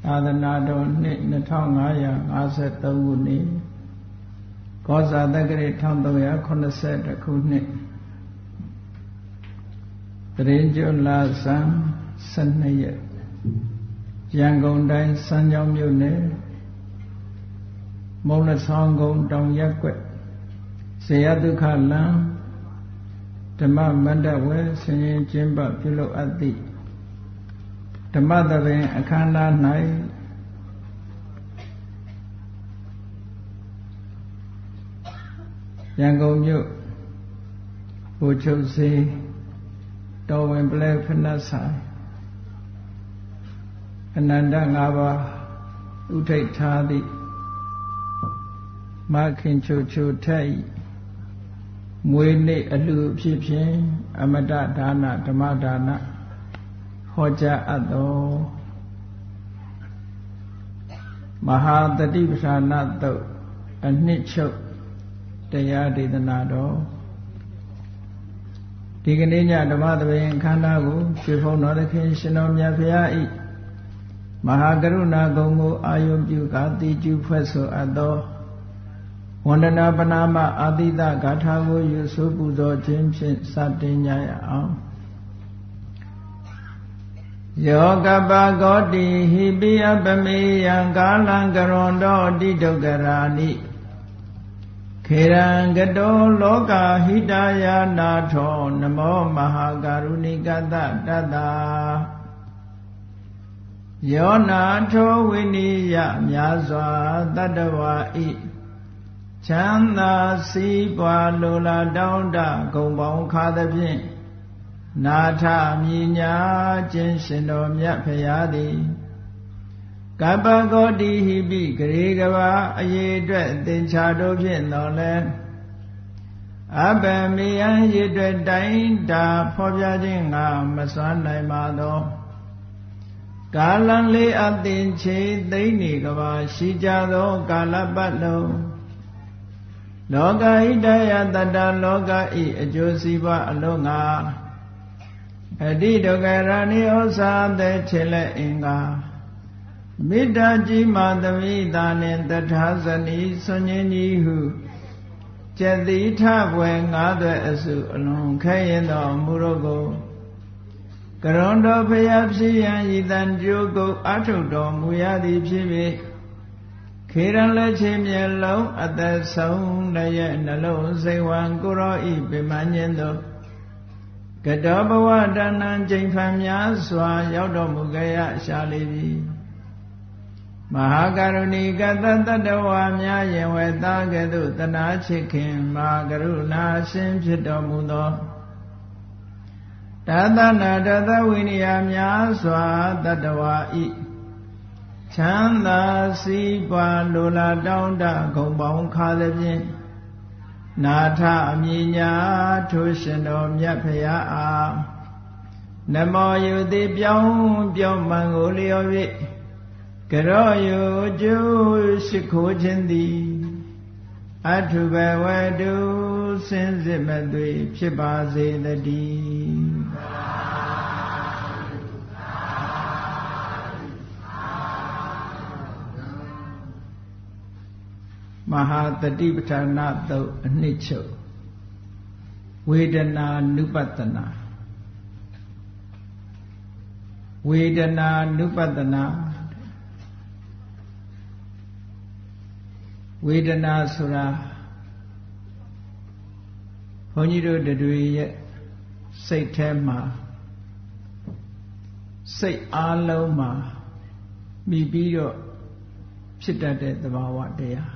သာသနာတော်နှစ်2553ခုနှစ်ကောဇာတက္ကရာ1382ခုနှစ်တရင်ကျွလဆန်း12ရက်ရန်ကုန်တိုင်းစမ်းချောင်းမြို့နယ်မုံလဆောင်ကုန်းတောင်ရက်ကွက်ဇေယဒုက္ခလမ်းဓမ္မမန္တဝဲဆင်ရင်ကျင်းပပြုလုပ်အပ်သည့်ဓမ္မသဘင်အခမ်းအနား၌ရန်ကုန်မြို့ဘိုလ်ချုပ်စေတော်ဝင်ပလဲဖနတ်ဆိုင်အနန္တ၅ပါးဥထိတ်ထားသည့်မခင်ချိုချိုထက်မွေးနေ့အလှဖြစ်ဖြင့်အမတဒါနဓမ္မဒါနဟောကြားအပ်သောမဟာတတိပဌာနသုတ်အနှစ်ချုပ်တရားဒေသနာတော်ဒီကနေ့ညဓမ္မသဘင်အခမ်းအနားကိုရွှေဘုံတော်သခင်ရှင်တော်မြတ်ဖရာဤမဟာကရုဏာဂုဏ်ကိုအာယုပြုကာတိကျူဖွဲ့ဆိုအပ်သောဝန္ဒနာပနာမအာတိတဂါထာကိုယူဆိုပူဇော်ခြင်းဖြင့်စတင်ကြရအောင်ယောကပဂောတိဟိပိယပမေယံကာလံကရွန်တောတိဒုက္ခရာနိခေရံကတောလောကဟိတယာနာထောနမောမဟာကာရုဏိကတတတ္တာယောနာထောဝိနိယမြာစွာတတ္တဝါဤချမ်းသာစီးပွားလိုလားတောင်းတဂုံပေါင်းခါသဖြင့်နာထမြညာခြင်းရှင်တော်မြတ်ဖရာသည်ကပ္ပဂောတိဟိပိဂရေကဘာအရေအတွက်သင်္ချာတို့ဖြင့်တော်လဲအပ္ပမေယံရေအတွက်တိုင်းတာဖော်ပြခြင်းငါမစွမ်းနိုင်ပါသောကာလံလေးအသင်ချေသိမ့်နေကဘာရှိကြသောကာလပတ်လုံးလောကဟိတယတတ္တလောကဤအကျိုးစီးပွားအလုံးငါအတိဒုက္ခရဏိဩစာတဲ့ခြေလက်အင်္ဂါမေတ္တာကြီးမာသမိတာနှင့်တထာဇနီဆွန်ញင်းကြီးဟုကျက်တိထဘွယ်ငါးသွဲအစုအလုံးခဲရင်တော်မူရောကိုကရွန်တော်ဖျားဖြစ်ရန်ဤတန်ကြိုးကိုအထုတော်မူရသည်ဖြစ်၍ခေရန်လက်ချင်းမျက်လုံးအသက်ဆုံးလည်းရဲ့နှလုံးစိတ်ဝံကိုရောဤပြမညင်းသောကတောဘဝတဏ္ဏကျိန်ဖန်များစွာရောက်တော်မူကြရရှာလေပြီမဟာကရုဏီကတတ္တဝါများယင်ဝေသားကဲ့သို့တနာချစ်ခင်မဟာကရုဏာရှင်ဖြစ်တော်မူသောတသနာတသဝိနည်းများစွာတတ္တဝါဤချမ်းသာစီးပွားလိုလားတောင်းတဂုံပေါင်းခါသဖြင့်နာထအမြညာထိုရှင်တော်မြတ်ဖရာအားနမောယုတိပြောင်းမှန်ကိုလျော်၍ကရောယုကျိုးရှိခိုးခြင်းသည်အထုဘဝတုစင်စစ်မသွေဖြစ်ပါစေတည်းမဟာတတိပဋ္ဌာနသုတ်အနှစ်ချုပ်ဝေဒနာနုပတ္တနာဝေဒနာနုပတ္တနာဝေဒနာဆိုတာဘုန်းကြီးတို့တွေရဲ့စိတ်ထဲမှာစိတ်အားလုံးမှာမိပြီးတော့ဖြစ်တတ်တဲ့သဘာဝတရား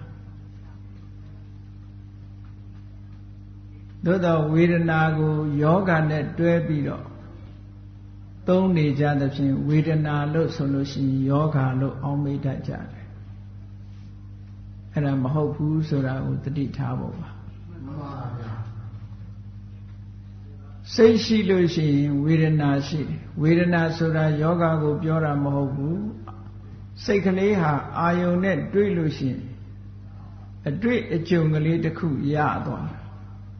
သို့သောဝေဒနာကိုယောဂနဲ့တွဲပြီးတော့သုံးနေကြသဖြင့်ဝေဒနာလို့ဆိုလို့ရှိရင်ယောဂလို့အောက်မေ့တတ်ကြတယ်အဲ့ဒါမဟုတ်ဘူးဆိုတာကိုသတိထားဖို့ပါမှန်ပါဗျာစိတ်ရှိလို့ရှိရင်ဝေဒနာရှိတယ်ဝေဒနာဆိုတာယောဂကိုပြောတာမဟုတ်ဘူးစိတ်ကလေးဟာအာယုန်နဲ့တွေ့လို့ရှိရင်အတွေ့အကြုံကလေးတစ်ခုရသွား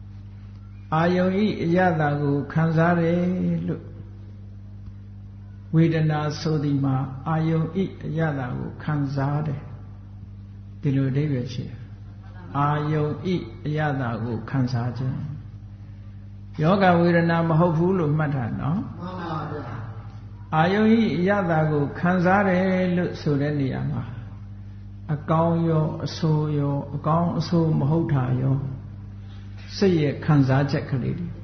အာယုန်ဤအရသာကိုခံစားတယ်လို့ဝဝေဒနာဆိုဒီမှာအာယုံဤအရသာကိုခံစားတယ်ဒီလိုအဓိပ္ပာယ်ရှိတယ်အာယုံဤအရသာကိုခံစားခြင်းယောဂဝေဒနာမဟုတ်ဘူးလို့မှတ်တာနော်မှန်ပါဗျာအာယုံဤအရသာကိုခံစားတယ်လို့ဆိုတဲ့နေရာမှာအကောင်းရောအဆိုးရောအကောင်းအဆိုးမဟုတ်တာရောစိတ်ရဲ့ခံစားချက်ကလေးတွေ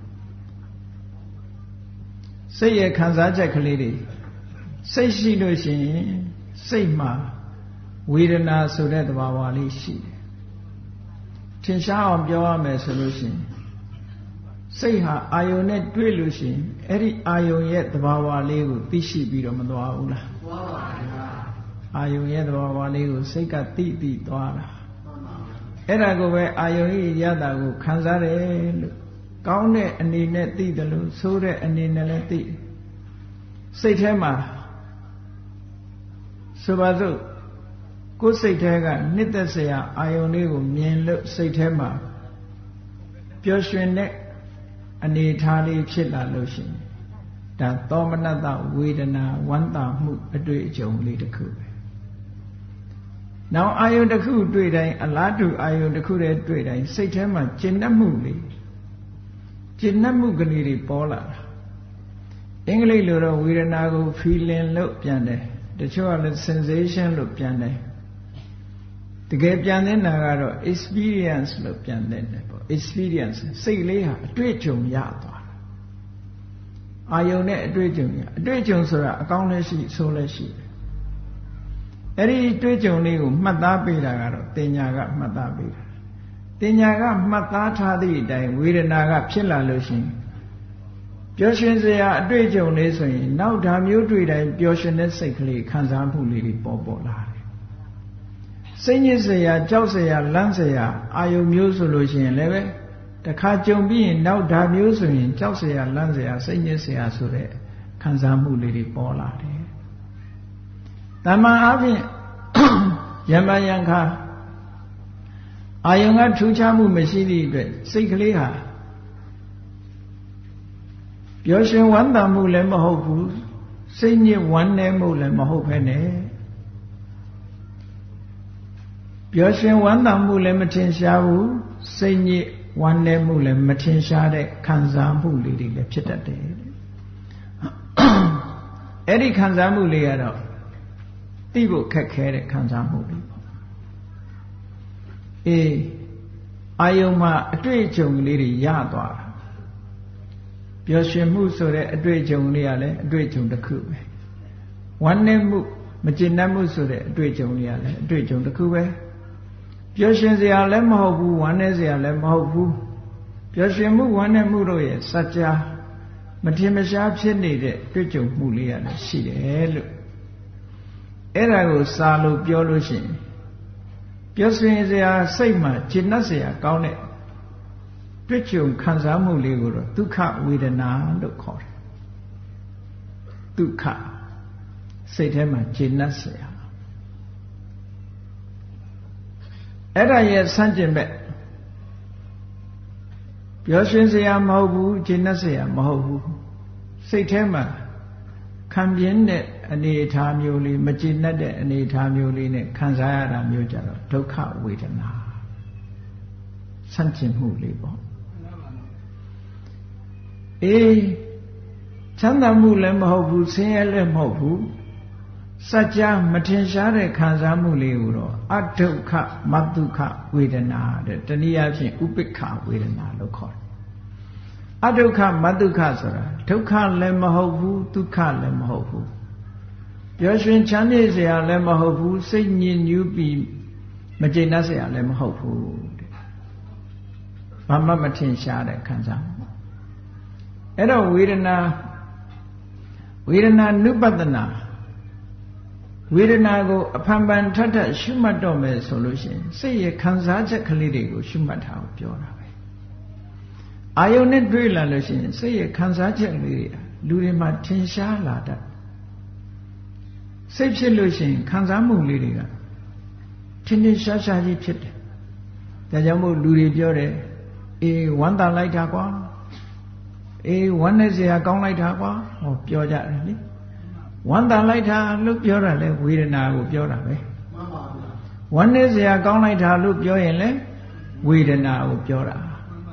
စိတ်ရဲ့ခံစားချက်ကလေးတွေစိတ်ရှိလို့ရှိရင်စိတ်မှာဝေဒနာဆိုတဲ့သဘာဝလေးရှိတယ်ထင်ရှားအောင်ပြောရမယ်ဆိုလို့ရှိရင်စိတ်ဟာအာယုန်နဲ့တွေ့လို့ရှိရင်အဲ့ဒီအာယုန်ရဲ့သဘာဝလေးကိုသိရှိပြီးတော့မသွားဘူးလားသွားပါဗျာအာယုန်ရဲ့သဘာဝလေးကိုစိတ်ကသိသွားတာအဲ့ဒါကိုပဲအာယုန်ရဲ့ရတာကိုခံစားတယ်လို့ကောင်းတဲ့အနေနဲ့သိတယ်လို့ဆိုးတဲ့အနေနဲ့လည်းသိစိတ်ထဲမှာဆိုပါစို့ကိုယ်စိတ်ထဲကနှစ်သက်စရာအာယုန်လေးကိုမြင်လို့စိတ်ထဲမှာပျော်ရွှင်တဲ့အနေထားလေးဖြစ်လာလို့ရှိရင်ဒါသောမနတဝေဒနာဝမ်းသာမှုအတွေ့အကြုံလေးတစ်ခုပဲနောက်အာယုန်တစ်ခုတွေ့တိုင်းအလားတူအာယုန်တစ်ခုတည်းတွေ့တိုင်းစိတ်ထဲမှာကျဉ်တ်မှုလေးကျဉ်တ်မှုကလေးတွေပေါ်လာတာအင်္ဂလိပ်လိုတော့ဝေဒနာကို feeling လို့ပြန်တယ်တချို့ကလည်း sensation လို့ပြန်တယ်တကယ်ပြန်တဲ့နာကတော့ experience လို့ပြန်တဲ့တယ်ပေါ့ experience စိတ်လေးဟာအတွေ့အကြုံရသွားတာအာယုန်နဲ့အတွေ့အကြုံရအတွေ့အကြုံဆိုတာအကောင်းလည်းရှိဆိုးလည်းရှိတယ်အဲ့ဒီအတွေ့အကြုံလေးကိုမှတ်သားပေးတာကတော့တင်ညာကမှတ်သားပေးတာတင်ညာကမှတ်သားထားသည့်အတိုင်းဝေဒနာကဖြစ်လာလို့ရှိရင်ပျော်ရွှင်စရာအတွေ့အကြုံလေးဆိုရင်နောက်ဓာမျိုးတွေ့တိုင်းပျော်ရွှင်တဲ့စိတ်ကလေးခံစားမှုလေးတွေပေါ်လာတယ်စိတ်ညစ်စရာကြောက်စရာလန့်စရာအာယုံမျိုးဆိုလို့ရှိရင်လည်းပဲတခါကြုံပြီးရင်နောက်ဓာမျိုးဆိုရင်ကြောက်စရာလန့်စရာစိတ်ညစ်စရာဆိုတဲ့ခံစားမှုလေးတွေပေါ်လာတယ်တမန်အားဖြင့်ယမယံခါအာယုံကထူးခြားမှုမရှိသည့်အတွက်စိတ်ကလေးဟာပျော်ရွှင်ဝမ်းသာမှုလည်းမဟုတ်ဘူးစိတ်ညစ်ဝမ်းနည်းမှုလည်းမဟုတ်ဘဲနဲ့ပျော်ရွှင်ဝမ်းသာမှုလည်းမထင်ရှားဘူးစိတ်ညစ်ဝမ်းနည်းမှုလည်းမထင်ရှားတဲ့ခံစားမှုလေးတွေလည်းဖြစ်တတ်တယ်အဲ့ဒီခံစားမှုလေးကတော့သိဖို့ခက်ခဲတဲ့ခံစားမှုလေးပေါ့အာယုံမှာအတွေ့အကြုံလေးတွေရသွားတာပျော်ရွှင်မှုဆိုတဲ့အတွေ့အကြုံလေးကလည်းအတွေ့အကြုံတစ်ခုပဲဝမ်းနည်းမှုမကျေနပ်မှုဆိုတဲ့အတွေ့အကြုံလေးကလည်းအတွေ့အကြုံတစ်ခုပဲပျော်ရွှင်စရာလည်းမဟုတ်ဘူးဝမ်းနည်းစရာလည်းမဟုတ်ဘူးပျော်ရွှင်မှုဝမ်းနည်းမှုတို့ရဲ့စัจ जा မထင်မရှားဖြစ်နေတဲ့တွေ့ကြုံမှုလေးကလည်းရှိတယ်လို့အဲ့ဒါကိုစာလို့ပြောလို့ရှိရင်ပျော်ရွှင်စရာစိတ်မှာကျေနပ်စရာကောင်းတဲ့တွေ့ကြုံခံစားမှုလေးကိုတော့ဒုက္ခဝေဒနာလို့ခေါ်တယ်ဒုက္ခစိတ်ထဲမှာကျေနပ်စရာအဲ့ဒါရဲ့ဆန့်ကျင်ဘက်ပျော်ရွှင်စရာမဟုတ်ဘူးကျေနပ်စရာမဟုတ်ဘူးစိတ်ထဲမှာခံပြင်းတဲ့အနေအထားမျိုးလေးမကျေနပ်တဲ့အနေအထားမျိုးလေးနဲ့ခံစားရတာမျိုးကြတော့ဒုက္ခဝေဒနာဆန့်ကျင်မှုလေးပေါ့ချမ်းသာမှုလည်းမဟုတ်ဘူးဆင်းရဲလည်းမဟုတ်ဘူးစัจ जा မထင်ရှားတဲ့ခံစားမှုလေးကိုတော့အဒုက္ခမဒုက္ခဝေဒနာတဲ့တနည်းအားဖြင့်ဥပိ္ပခဝေဒနာလို့ခေါ်တယ်အဒုက္ခမဒုက္ခဆိုတာဒုက္ခလည်းမဟုတ်ဘူးဒုက္ခလည်းမဟုတ်ဘူးပျော်ရွှင်ချမ်းမြေ့စရာလည်းမဟုတ်ဘူးစိတ်ညစ်ညူးပြီးမကျေနပ်စရာလည်းမဟုတ်ဘူးတဲ့ဘာမှမထင်ရှားတဲ့ခံစားမှုအဲ့တော့ဝေဒနာနုပတနာဝေဒနာကိုအဖန်ဖန်ထပ်ထပ်ရှုမှတ်တော့မယ်ဆိုလို့ရှိရင်စိတ်ရဲ့ခံစားချက်ကလေးတွေကိုရှုမှတ်ထားအောင်ပြောတာပဲအာယုန်နဲ့တွေ့လာလို့ရှိရင်စိတ်ရဲ့ခံစားချက်လေးတွေလူတွေမှာထင်ရှားလာတတ်စိတ်ဖြစ်လို့ရှိရင်ခံစားမှုလေးတွေကထင်ထင်ရှားရှားကြီးဖြစ်တယ်ဒါကြောင့်မို့လူတွေပြောတယ်ဝမ်းသာလိုက်တာကွာဝမ်းနဲ့စရာကောင်းလိုက်တာကွာဟောပြောကြတယ်လေဝမ်းသာလိုက်တာလို့ပြောတာလဲဝေဒနာကိုပြောတာပဲဝမ်းနည်းစရာကောင်းလိုက်တာလို့ပြောရင်လဲဝေဒနာကိုပြောတာ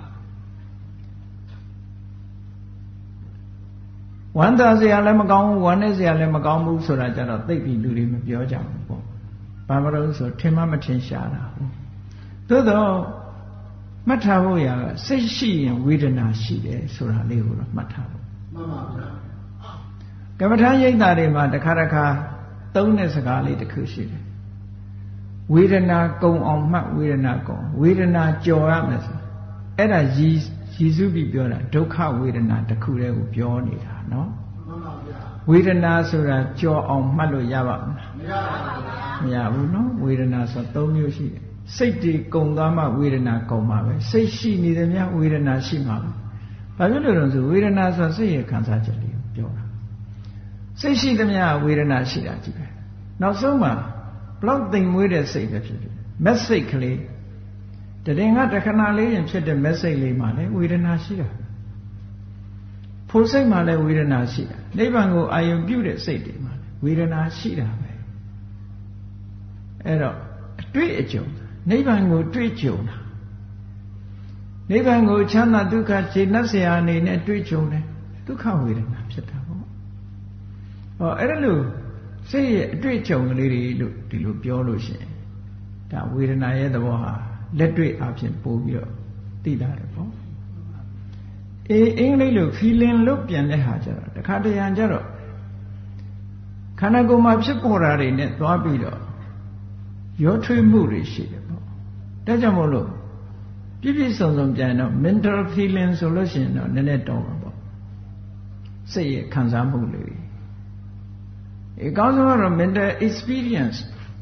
ဝမ်းသာစရာလည်းမကောင်းဘူးဝမ်းနည်းစရာလည်းမကောင်းဘူးဆိုတာကြတော့သိပြီလူတွေမပြောကြဘူးပေါ့ဘာမလို့ဆိုထင်မှမထင်ရှားတာဟုတ်သို့တော့မှတ်ထားဖို့ရကစိတ်ရှိရင်ဝေဒနာရှိတယ်ဆိုတာလေးကိုတော့မှတ်ထားဖို့မှန်ပါဗျာကမ္မထာရိပ်သာတွေမှာတစ်ခါတစ်ခါသုံးတဲ့စကားလေးတစ်ခုရှိတယ်ဝေဒနာကုံအောင်မှတ်ဝေဒနာကုံဝေဒနာကြော်ရမယ်ဆိုအဲ့ဒါရည်စုပြီးပြောတာဒုက္ခဝေဒနာတစ်ခုတည်းကိုပြောနေတာနော်မှန်ပါဗျာဝေဒနာဆိုတာကြော်အောင်မှတ်လို့ရပါမလားမရပါဘူးမရဘူးနော်ဝေဒနာဆို၃မျိုးရှိတယ်စိတ်တွေကုံသွားမှဝေဒနာကုံမှာပဲစိတ်ရှိနေတယ်များဝေဒနာရှိမှာပဲဘာဖြစ်လို့လဲဆိုဝေဒနာဆိုစိတ်ရဲ့ခံစားချက်လေးကိုပြောတာစိတ်ရှိသမျှဝေဒနာရှိတာကြည့်ပဲနောက်ဆုံးမှာဘလောက်သိမ်မွေးတဲ့စိတ်ပဲဖြစ်ဖြစ် message ကလေးတရင်ကတခဏလေးရင်ဖြစ်တဲ့ message လေးမှာလည်းဝေဒနာရှိတာဖို့စိတ်မှာလည်းဝေဒနာရှိတာနိဗ္ဗာန်ကိုအာရုံပြုတဲ့စိတ်တွေမှာဝေဒနာရှိတာပဲအဲ့တော့အတွေ့အကြုံနိဗ္ဗာန်ကိုတွေ့ကြုံတာနိဗ္ဗာန်ကိုချမ်းသာဒုက္ခခြေနှက်เสียအနေနဲ့တွေ့ကြုံတယ်ဒုက္ခဝေဒနာဖြစ်တာပေါ့ဟောအဲ့ဒါလို့စိတ်ရဲ့အတွေ့အကြုံကလေးတွေလို့ဒီလိုပြောလို့ရှိရင်ဒါဝေဒနာရဲ့သဘောဟာလက်တွေ့အဖြစ်ပို့ပြီးတော့သိလာတယ်ပေါ့အင်္ဂလိပ်လို feeling လို့ပြန်တဲ့ဟာကျတော့တခါတရံကျတော့ခန္ဓာကိုယ်မှာဖြစ်ပေါ်တာတွေနဲ့သွားပြီးတော့ရောထွေးမှုတွေရှိတယ်ပေါ့ဒါကြောင့်မို့လို့ပြည့်ပြည့်စုံစုံပြန်တော့ mental feeling ဆိုလို့ရှိရင်တော့နည်းနည်းတော့ပါပေါ့စိတ်ရဲ့ခံစားမှုတွေအကောင်းဆုံးကတော့ mental experience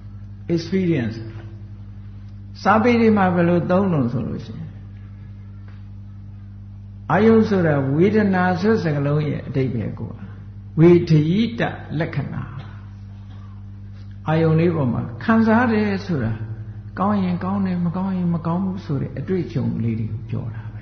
စာပေတွေမှာဘယ်လိုသုံးလို့ဆိုလို့ရှိရင်အာယုဆိုတာဝေဒနာဆိုစကားလုံးရဲ့အဓိပ္ပာယ်ကိုဝေဒယိတလက္ခဏာအာယုလေးပေါ်မှာခံစားတယ်ဆိုတာကောင်းရင်ကောင်းတယ်မကောင်းရင်မကောင်းဘူးဆိုတဲ့အတွေ့အကြုံလေးတွေကိုပြောတာပဲ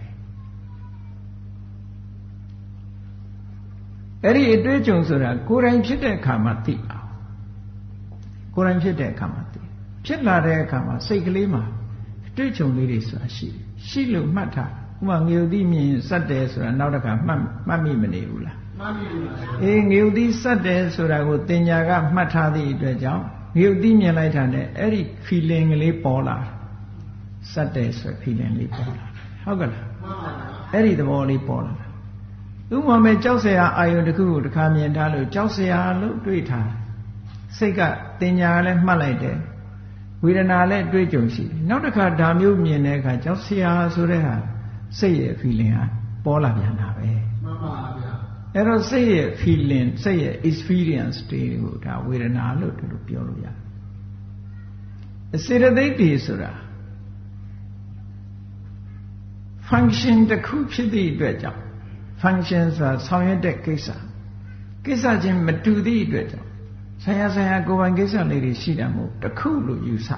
အဲ့ဒီအတွေ့အကြုံဆိုတာကိုယ်တိုင်ဖြစ်တဲ့အခါမှာသိအောင်ကိုယ်တိုင်ဖြစ်တဲ့အခါမှာသိဖြစ်လာတဲ့အခါမှာစိတ်ကလေးမှာအတွေ့အကြုံလေးတွေဆိုတာရှိလို့မှတ်ထားဥပမာငြိုသိမြင်စက်တယ်ဆိုတာနောက်တစ်ခါမှတ်မိမနေဘူးလားမှတ်မိပါဘူးငြိုသိစက်တယ်ဆိုတာကိုတင်ညာကမှတ်ထားသည့်အတွက်ကြောင့်ငြိုသိမြင်လိုက်တာနဲ့အဲ့ဒီ feeling ကလေးပေါ်လာစက်တယ်ဆို feeling လေးပေါ်လာဟုတ်ကလားမှန်ပါပါအဲ့ဒီသဘောလေးပေါ်လာဥပမာမဲ့ကြောက်စရာအာယုန်တစ်ခုကိုတစ်ခါမြင်ထားလို့ကြောက်စရာလို့တွေးထားစိတ်ကတင်ညာကလည်းမှတ်လိုက်တယ်ဝေဒနာလည်းတွေးကြုံရှိတယ်နောက်တစ်ခါဒါမျိုးမြင်တဲ့အခါကြောက်စရာဆိုတဲ့ဟာစိတ်ရဲ့ feeling ဟာပေါ်လာပြန်တာပဲမှန်ပါဗျာအဲ့တော့စိတ်ရဲ့ feeling စိတ်ရဲ့ experience တွေကိုဒါဝေဒနာလို့တို့ပြောလို့ရတယ်စေတသိက်တွေဆိုတာ function တစ်ခုဖြစ်သည့်အတွက်ကြောင့် function ဆိုတာဆောင်ရွက်တဲ့ကိစ္စချင်းမတူသည့်အတွက်ကြောင့်ဆရာကိုယ်ပိုင်ကိစ္စလေးတွေရှိတာမို့တစ်ခုလို့ယူဆ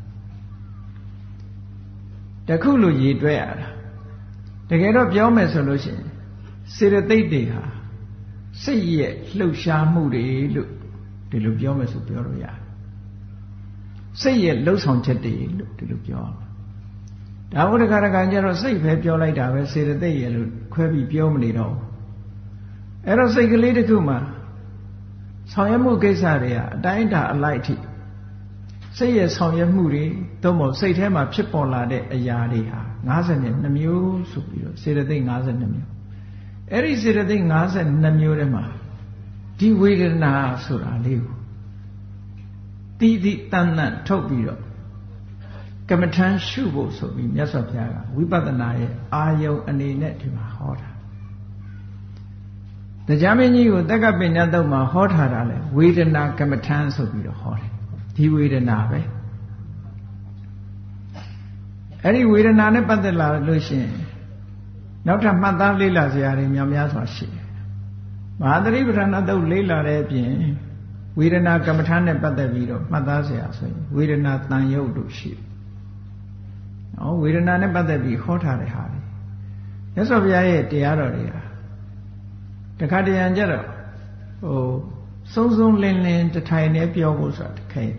တစ်ခုလို့ရည်တွဲရတာတကယ်တော့ပြောမယ်ဆိုလို့ရှိရင်စေတသိက်တွေဟာစိတ်ရဲ့လှုပ်ရှားမှုတွေလို့ဒီလိုပြောမယ်ဆိုပြောလို့ရတယ်စိတ်ရဲ့လှုပ်ဆောင်ချက်တွေလို့ဒီလိုပြောဒါဘုဒ္ဓဂါရကံကျတော့စိတ်ပဲပြောလိုက်တာပဲစေတသိက်ရဲ့လို့ခွဲပြီးပြောမနေတော့အဲ့တော့စိတ်ကလေးတစ်ခုမှာဆောင်ရွက်မှုကိစ္စတွေကအတိုင်းအတာအလိုက်အထိစိတ်ရဲ့ဆောင်ရွက်မှုတွေသို့မဟုတ်စိတ်ထဲမှာဖြစ်ပေါ်လာတဲ့အရာတွေဟာ52မျိုးဆိုပြီးတော့စေတသိက်52မျိုးအဲ့ဒီစေတသိက်52မျိုးထဲမှာဒီဝေဒနာဆိုတာလေးကိုတီးတီးတန်တန်ထုတ်ပြီးတော့ကမ္မထမ်းရှုဖို့ဆိုပြီးမြတ်စွာဘုရားကဝိပဿနာရဲ့အာယုံအနေနဲ့ဒီမှာဟောတာတရားမင်းကြီးကိုတက္ကပညာတုတ်မှာဟောထားတာလေဝေဒနာကမ္မထမ်းဆိုပြီးတော့ဟောတယ်ဒီဝေဒနာပဲအဲ့ဒီဝေဒနာနဲ့ပတ်သက်လာလို့ရှိရင်နောက်ထပ်မှတ်သားလေ့လာစရာတွေများစွာရှိတယ်မဟာသတိပဋ္ဌာန်တုတ်လေ့လာတဲ့အပြင်ဝေဒနာကမ္မထမ်းနဲ့ပတ်သက်ပြီးတော့မှတ်သားစရာဆိုရင်ဝေဒနာတန်ရုပ်တို့ရှိတယ်ဝေဒနာနဲ့ပတ်သက်ပြီးဟောထားတဲ့ဟာတွေမြတ်စွာဘုရားရဲ့တရားတော်တွေဟာတခါတရံကြတော့ဆုံးဆုံးလင်းလင်းတထိုင်နဲ့ပြောဖို့ဆိုတာတခဲ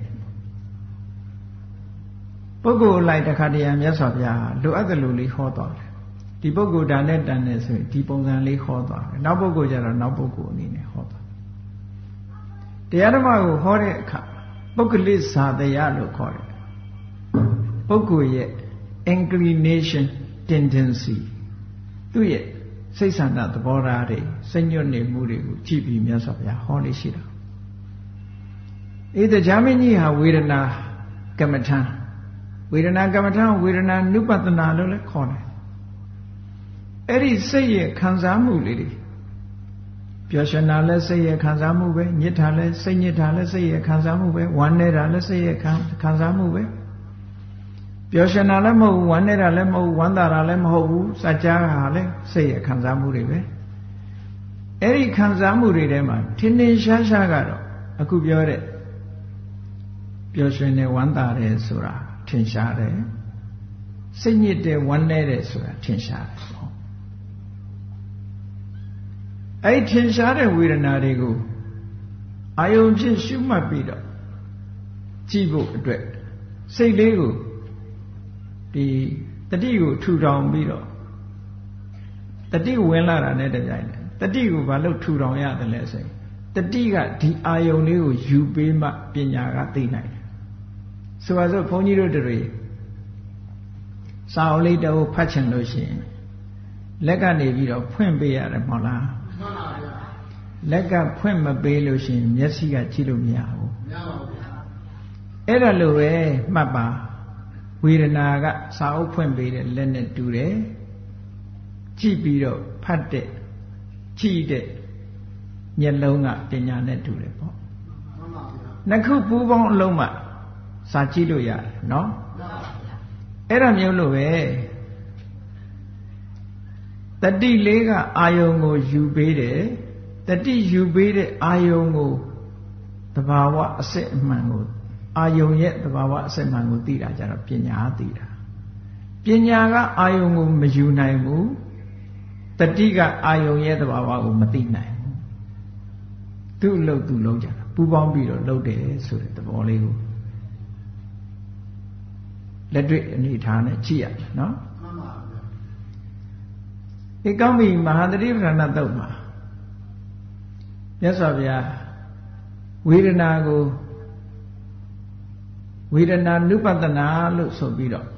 ပုဂ္ဂိုလ်လိုက်တခါတည်းမြတ်စွာဘုရားလိုအပ်တယ်လို့လေးဟောသွားတယ်ဒီပုဂ္ဂိုလ်ဒါနဲ့တန်တယ်ဆိုရင်ဒီပုံစံလေးဟောသွားတယ်နောက်ပုဂ္ဂိုလ်ကျတော့နောက်ပုဂ္ဂိုလ်အနေနဲ့ဟောသွားတရားဓမ္မကိုဟောတဲ့အခါပုဂ္ဂလိဇာတရားလို့ခေါ်တယ်ပုဂ္ဂိုလ်ရဲ့ inclination tendency သူ့ရဲ့စိတ်ဆန္ဒသဘောထားတွေစိတ်ညွတ်နေမှုတွေကိုကြည့်ပြီးမြတ်စွာဘုရားဟောလေးရှိတာတရားမင်းကြီးဟာဝေဒနာကမ္မထံဝေဒနာကမ္မထံဝေဒနာနုပတနာလို့လည်းခေါ်တယ်အဲ့ဒီစိတ်ရဲ့ခံစားမှုလေးတွေပျော်ရွှင်တာလည်းစိတ်ရဲ့ခံစားမှုပဲညစ်တာလည်းစိတ်ညစ်တာလည်းစိတ်ရဲ့ခံစားမှုပဲဝမ်းနေတာလည်းစိတ်ရဲ့ခံစားမှုပဲပျော်ရွှင်တာလည်းမဟုတ်ဘူးဝမ်းနေတာလည်းမဟုတ်ဘူးဝမ်းသာတာလည်းမဟုတ်ဘူးစัจ जा ဟာလည်းစိတ်ရဲ့ခံစားမှုတွေပဲအဲ့ဒီခံစားမှုတွေထဲမှာထင်ထင်ရှားရှားကတော့အခုပြောတဲ့ပျော်ရွှင်တယ်ဝမ်းသာတယ်ဆိုတာထင်ရှားတယ်စိတ်ညစ်တယ်ဝမ်းနည်းတယ်ဆိုတာထင်ရှားတယ်အဲ့ထင်ရှားတဲ့ဝေဒနာတွေကိုအာယုံဖြင့်ရှုမှတ်ပြီးတော့ကြည့်ဖို့အတွက်စိတ်လေးကိုဒီတတိကိုထူထောင်ပြီးတော့တတိဝင်လာတာနဲ့တပြိုင်နက်တတိကိုဘာလို့ထူထောင်ရတယ်လဲဆိုရင်တတိကဒီအာယုံလေးကိုယူပေးမှပညာကသိနိုင်တယ်ဆိုပါစို့ဘုန်းကြီးတို့တွေစာအုပ်လေးတစ်အုပ်ဖတ်ချင်လို့ရှိရင်လက်ကနေပြီးတော့ဖွင့်ပေးရတယ်မဟုတ်လားမှန်ပါဗျာလက်ကဖွင့်မပေးလို့ရှိရင်မျက်စိကကြည့်လို့မရဘူးမရပါဘူးဗျာအဲ့ဒါလိုပဲမှတ်ပါဝေဒနာကစာအုပ်ဖွင့်ပေးတဲ့လက်နဲ့တူတယ်ကြည့်ပြီးတော့ဖတ်တဲ့ကြည့်တဲ့မျက်လုံးကပညာနဲ့တူတယ်ပေါ့မှန်ပါဗျာနှစ်ခုပူးပေါင်းအလုံးမှစာကြည့်လို့ရတယ်နော်မှန်ပါဗျာအဲ့ဒါမျိုးလို့ပဲတတိလေးကအာယုံကိုယူပေးတယ်တတိယူပေးတဲ့အာယုံကိုသဘာဝအစစ်အမှန်ကိုအာယုံရဲ့သဘာဝအစစ်အမှန်ကိုသိတာကြတော့ပညာသိတာပညာကအာယုံကိုမယူနိုင်ဘူးတတိကအာယုံရဲ့သဘာဝကိုမသိနိုင်ဘူးသူ့လို့သူလုံးကြတာပူပေါင်းပြီးတော့လုပ်တယ်ဆိုတဲ့သဘောလေးကိုလက်တွေ့အနေထားနဲ့ကြည့်ရတယ်နော်မှန်ပါဗျာဒီကောင်းပြီမဟာသတိပဋ္ဌာန်သုတ်မှာမြတ်စွာဘုရားဝေဒနာကိုဝေဒနာနုပတနာလို့ဆိုပြီးတော့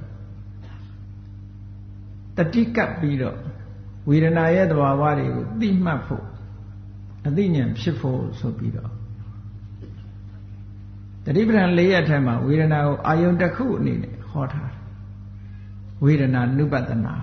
တတိကပ်ပြီးတော့ဝေဒနာရဲ့သဘာဝတွေကိုသိမှတ်ဖို့အသိဉာဏ်ဖြစ်ဖို့ဆိုပြီးတော့တတိပဋ္ဌာန်၄ရပ်ထဲမှာဝေဒနာကိုအာယုန်တစ်ခုအနေနဲ့ဟောထားတယ်ဝေဒနာနုပတနာ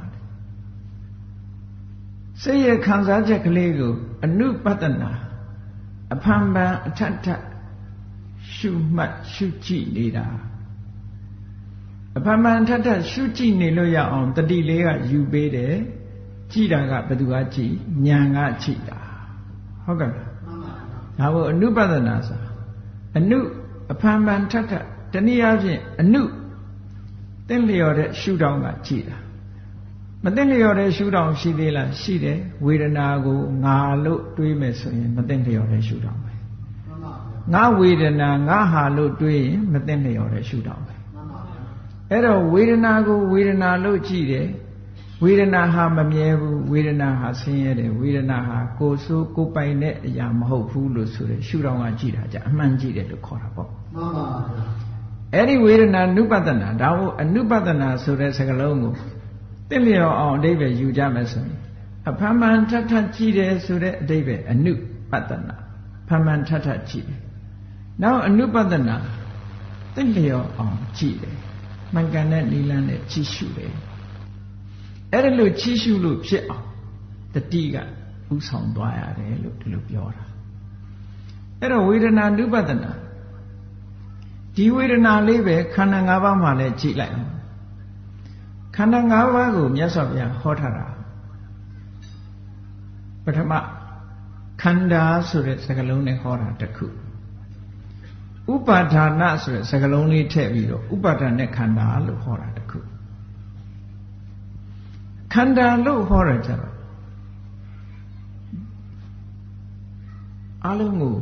စိတ်ရဲ့ခံစားချက်ကလေးကိုအနုပတနာအဖန်ဖန်အထက်ထက်ရှုမှတ်ရှုကြည့်နေတာအဖန်ဖန်အထက်ထက်ရှုကြည့်နေလို့ရအောင်တတိလေးကယူပေးတယ်ကြည့်တာကဘယ်သူကကြည့်ဉာဏ်ကကြည့်တာဟုတ်ကဲ့ဒါကိုအနုပတနာဆိုအနုအဖန်ဖန်ထက်ထက်တနည်းအားဖြင့်အနုသင်လျော်တဲ့ရှုထောင့်ကကြည့်တာမသိလျော်တဲ့ရှုထောင့်ရှိသေးလားရှိတယ်ဝေဒနာကိုငါလို့တွေးမယ်ဆိုရင်မသိလျော်တဲ့ရှုထောင့်ပဲငါဝေဒနာငါဟာလို့တွေးရင်မသိလျော်တဲ့ရှုထောင့်ပဲအဲ့တော့ဝေဒနာကိုဝေဒနာလို့ကြည့်တယ်ဝေဒနာဟာမမြဲဘူးဝေဒနာဟာဆင်းရဲတယ်ဝေဒနာဟာကိုယ်ဆိုးကိုယ်ပိုင်တဲ့အရာမဟုတ်ဘူးလို့ဆိုတဲ့ရှုထောင့်ကကြည့်တာကြအမှန်ကြည့်တယ်လို့ခေါ်တာပေါ့မှန်ပါဗျာအဲ့ဒီဝေဒနာနုပတနာဒါကိုအနုပတနာဆိုတဲ့စကားလုံးကိုသိလျော်အောင်အဓိပ္ပာယ်ယူကြမယ်ဆိုရင်အဖန်ဖန်ထထကြည့်တယ်ဆိုတဲ့အဓိပ္ပာယ်အနုပတနာဖန်ဖန်ထထကြည့်တယ်နောက်အနုပတနာသိလျော်အောင်ကြည့်တယ်မှန်ကန်တဲ့နိလန်းနဲ့ကြည့်ရှုတယ်အဲ့ဒါလို့ကြည့်ရှုလို့ဖြစ်အောင်တတိကဥဆောင်သွားရတယ်လို့ဒီလိုပြောတာအဲ့တော့ဝေဒနာနုပတနာဒီဝေဒနာလေးပဲခန္ဓာ၅ပါးမှာလည်းကြည့်လိုက်ခန္ဓာ၅ပါးကိုမြတ်စွာဘုရားဟောထားတာပထမခန္ဓာဆိုတဲ့စကားလုံးနဲ့ဟောတာတစ်ခုဥပါဒါနဆိုတဲ့စကားလုံးလေးထည့်ပြီးတော့ဥပါဒာနဲ့ခန္ဓာလို့ဟောတာတစ်ခုခန္ဓာလို့ဟောရကြတော့အလုံးကို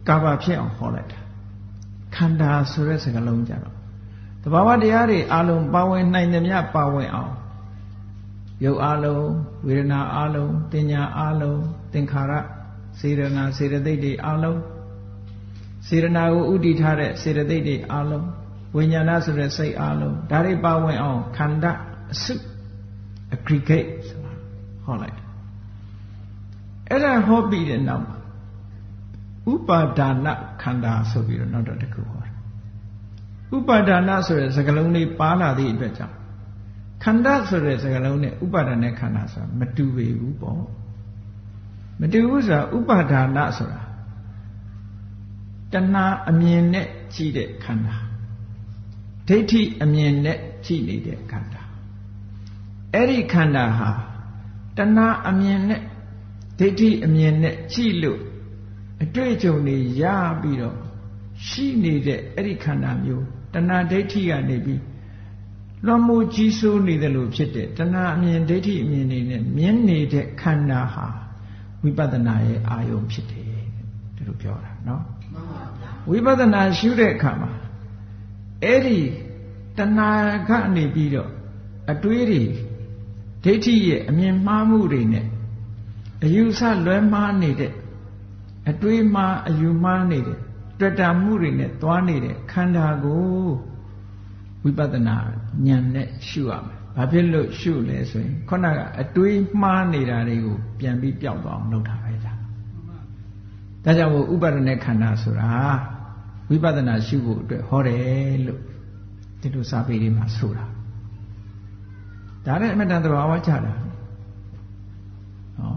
ကာဘာဖြစ်အောင်ဟောလိုက်တာခန္ဓာဆိုတဲ့စကားလုံးကြတော့တဘာဝတရားတွေအလုံးပါဝင်နိုင်သမျှပါဝင်အောင်ရုပ်အလုံးဝေဒနာအလုံးတင်ညာအလုံးသင်္ခါရစေတနာစေတသိက်တွေအလုံးစေတနာကိုဥတည်ထားတဲ့စေတသိက်တွေအလုံးဝိညာဏဆိုတဲ့စိတ်အလုံးဒါတွေပါဝင်အောင်ခန္ဓာအစု aggregate ဆိုတာဟောလိုက်အဲ့ဒါဟောပြီးတဲ့နောက်ဥပါဒါနခန္ဓာဆိုပြီးတော့နောက်တော့တစ်ခုဟောတယ်ဥပါဒါနဆိုတဲ့စကားလုံးလေးပါလာသည့်အတွက်ကြောင့်ခန္ဓာဆိုတဲ့စကားလုံးနဲ့ဥပါဒါနဲ့ခန္ဓာဆိုတာမတူပေဘူးပေါ့မတူဘူးဆိုတာဥပါဒါနဆိုတာတဏှာအမြင်နဲ့ကြည့်တဲ့ခန္ဓာဒိဋ္ဌိအမြင်နဲ့ကြည့်နေတဲ့ခန္ဓာအဲ့ဒီခန္ဓာဟာတဏှာအမြင်နဲ့ဒိဋ္ဌိအမြင်နဲ့ကြည့်လို့အတွေ့အကြုံတွေရပြီးတော့ရှိနေတဲ့အဲ့ဒီခန္ဓာမျိုးတဏှာဒိဋ္ဌိကနေပြီးလွန်မှုကြီးစိုးနေတယ်လို့ဖြစ်တဲ့တဏှာအမြင်ဒိဋ္ဌိအမြင်တွေနဲ့မြင်နေတဲ့ခန္ဓာဟာဝိပဿနာရဲ့အာယုံဖြစ်တယ်ဒီလိုပြောတာနော်ဝိပဿနာရှုတဲ့အခါမှာအဲ့ဒီတဏှာကနေပြီးတော့အတွေးတွေဒိဋ္ဌိရဲ့အမြင်မှားမှုတွေနဲ့အယူဆလွဲမှားနေတဲ့အတွေးမှားအယူမှားနေတဲ့တွေ့တာမှုတွေနဲ့သွားနေတဲ့ခန္ဓာကိုဝိပဿနာဉာဏ်နဲ့ရှုရမယ်။ဘာဖြစ်လို့ရှုလဲဆိုရင်ခုနကအတွေးမှားနေတာတွေကိုပြန်ပြီးပျောက်သွားအောင်လုပ်တာပဲဒါ။ဒါကြောင့်မို့ဥပါဒณะခန္ဓာဆိုတာဝိပဿနာရှုဖို့အတွက်ဟောတယ်လို့ဒီလိုစာပေတွေမှာဆိုတာ။ဒါနဲ့အမှန်တန်သဘာဝကျတာ။နော်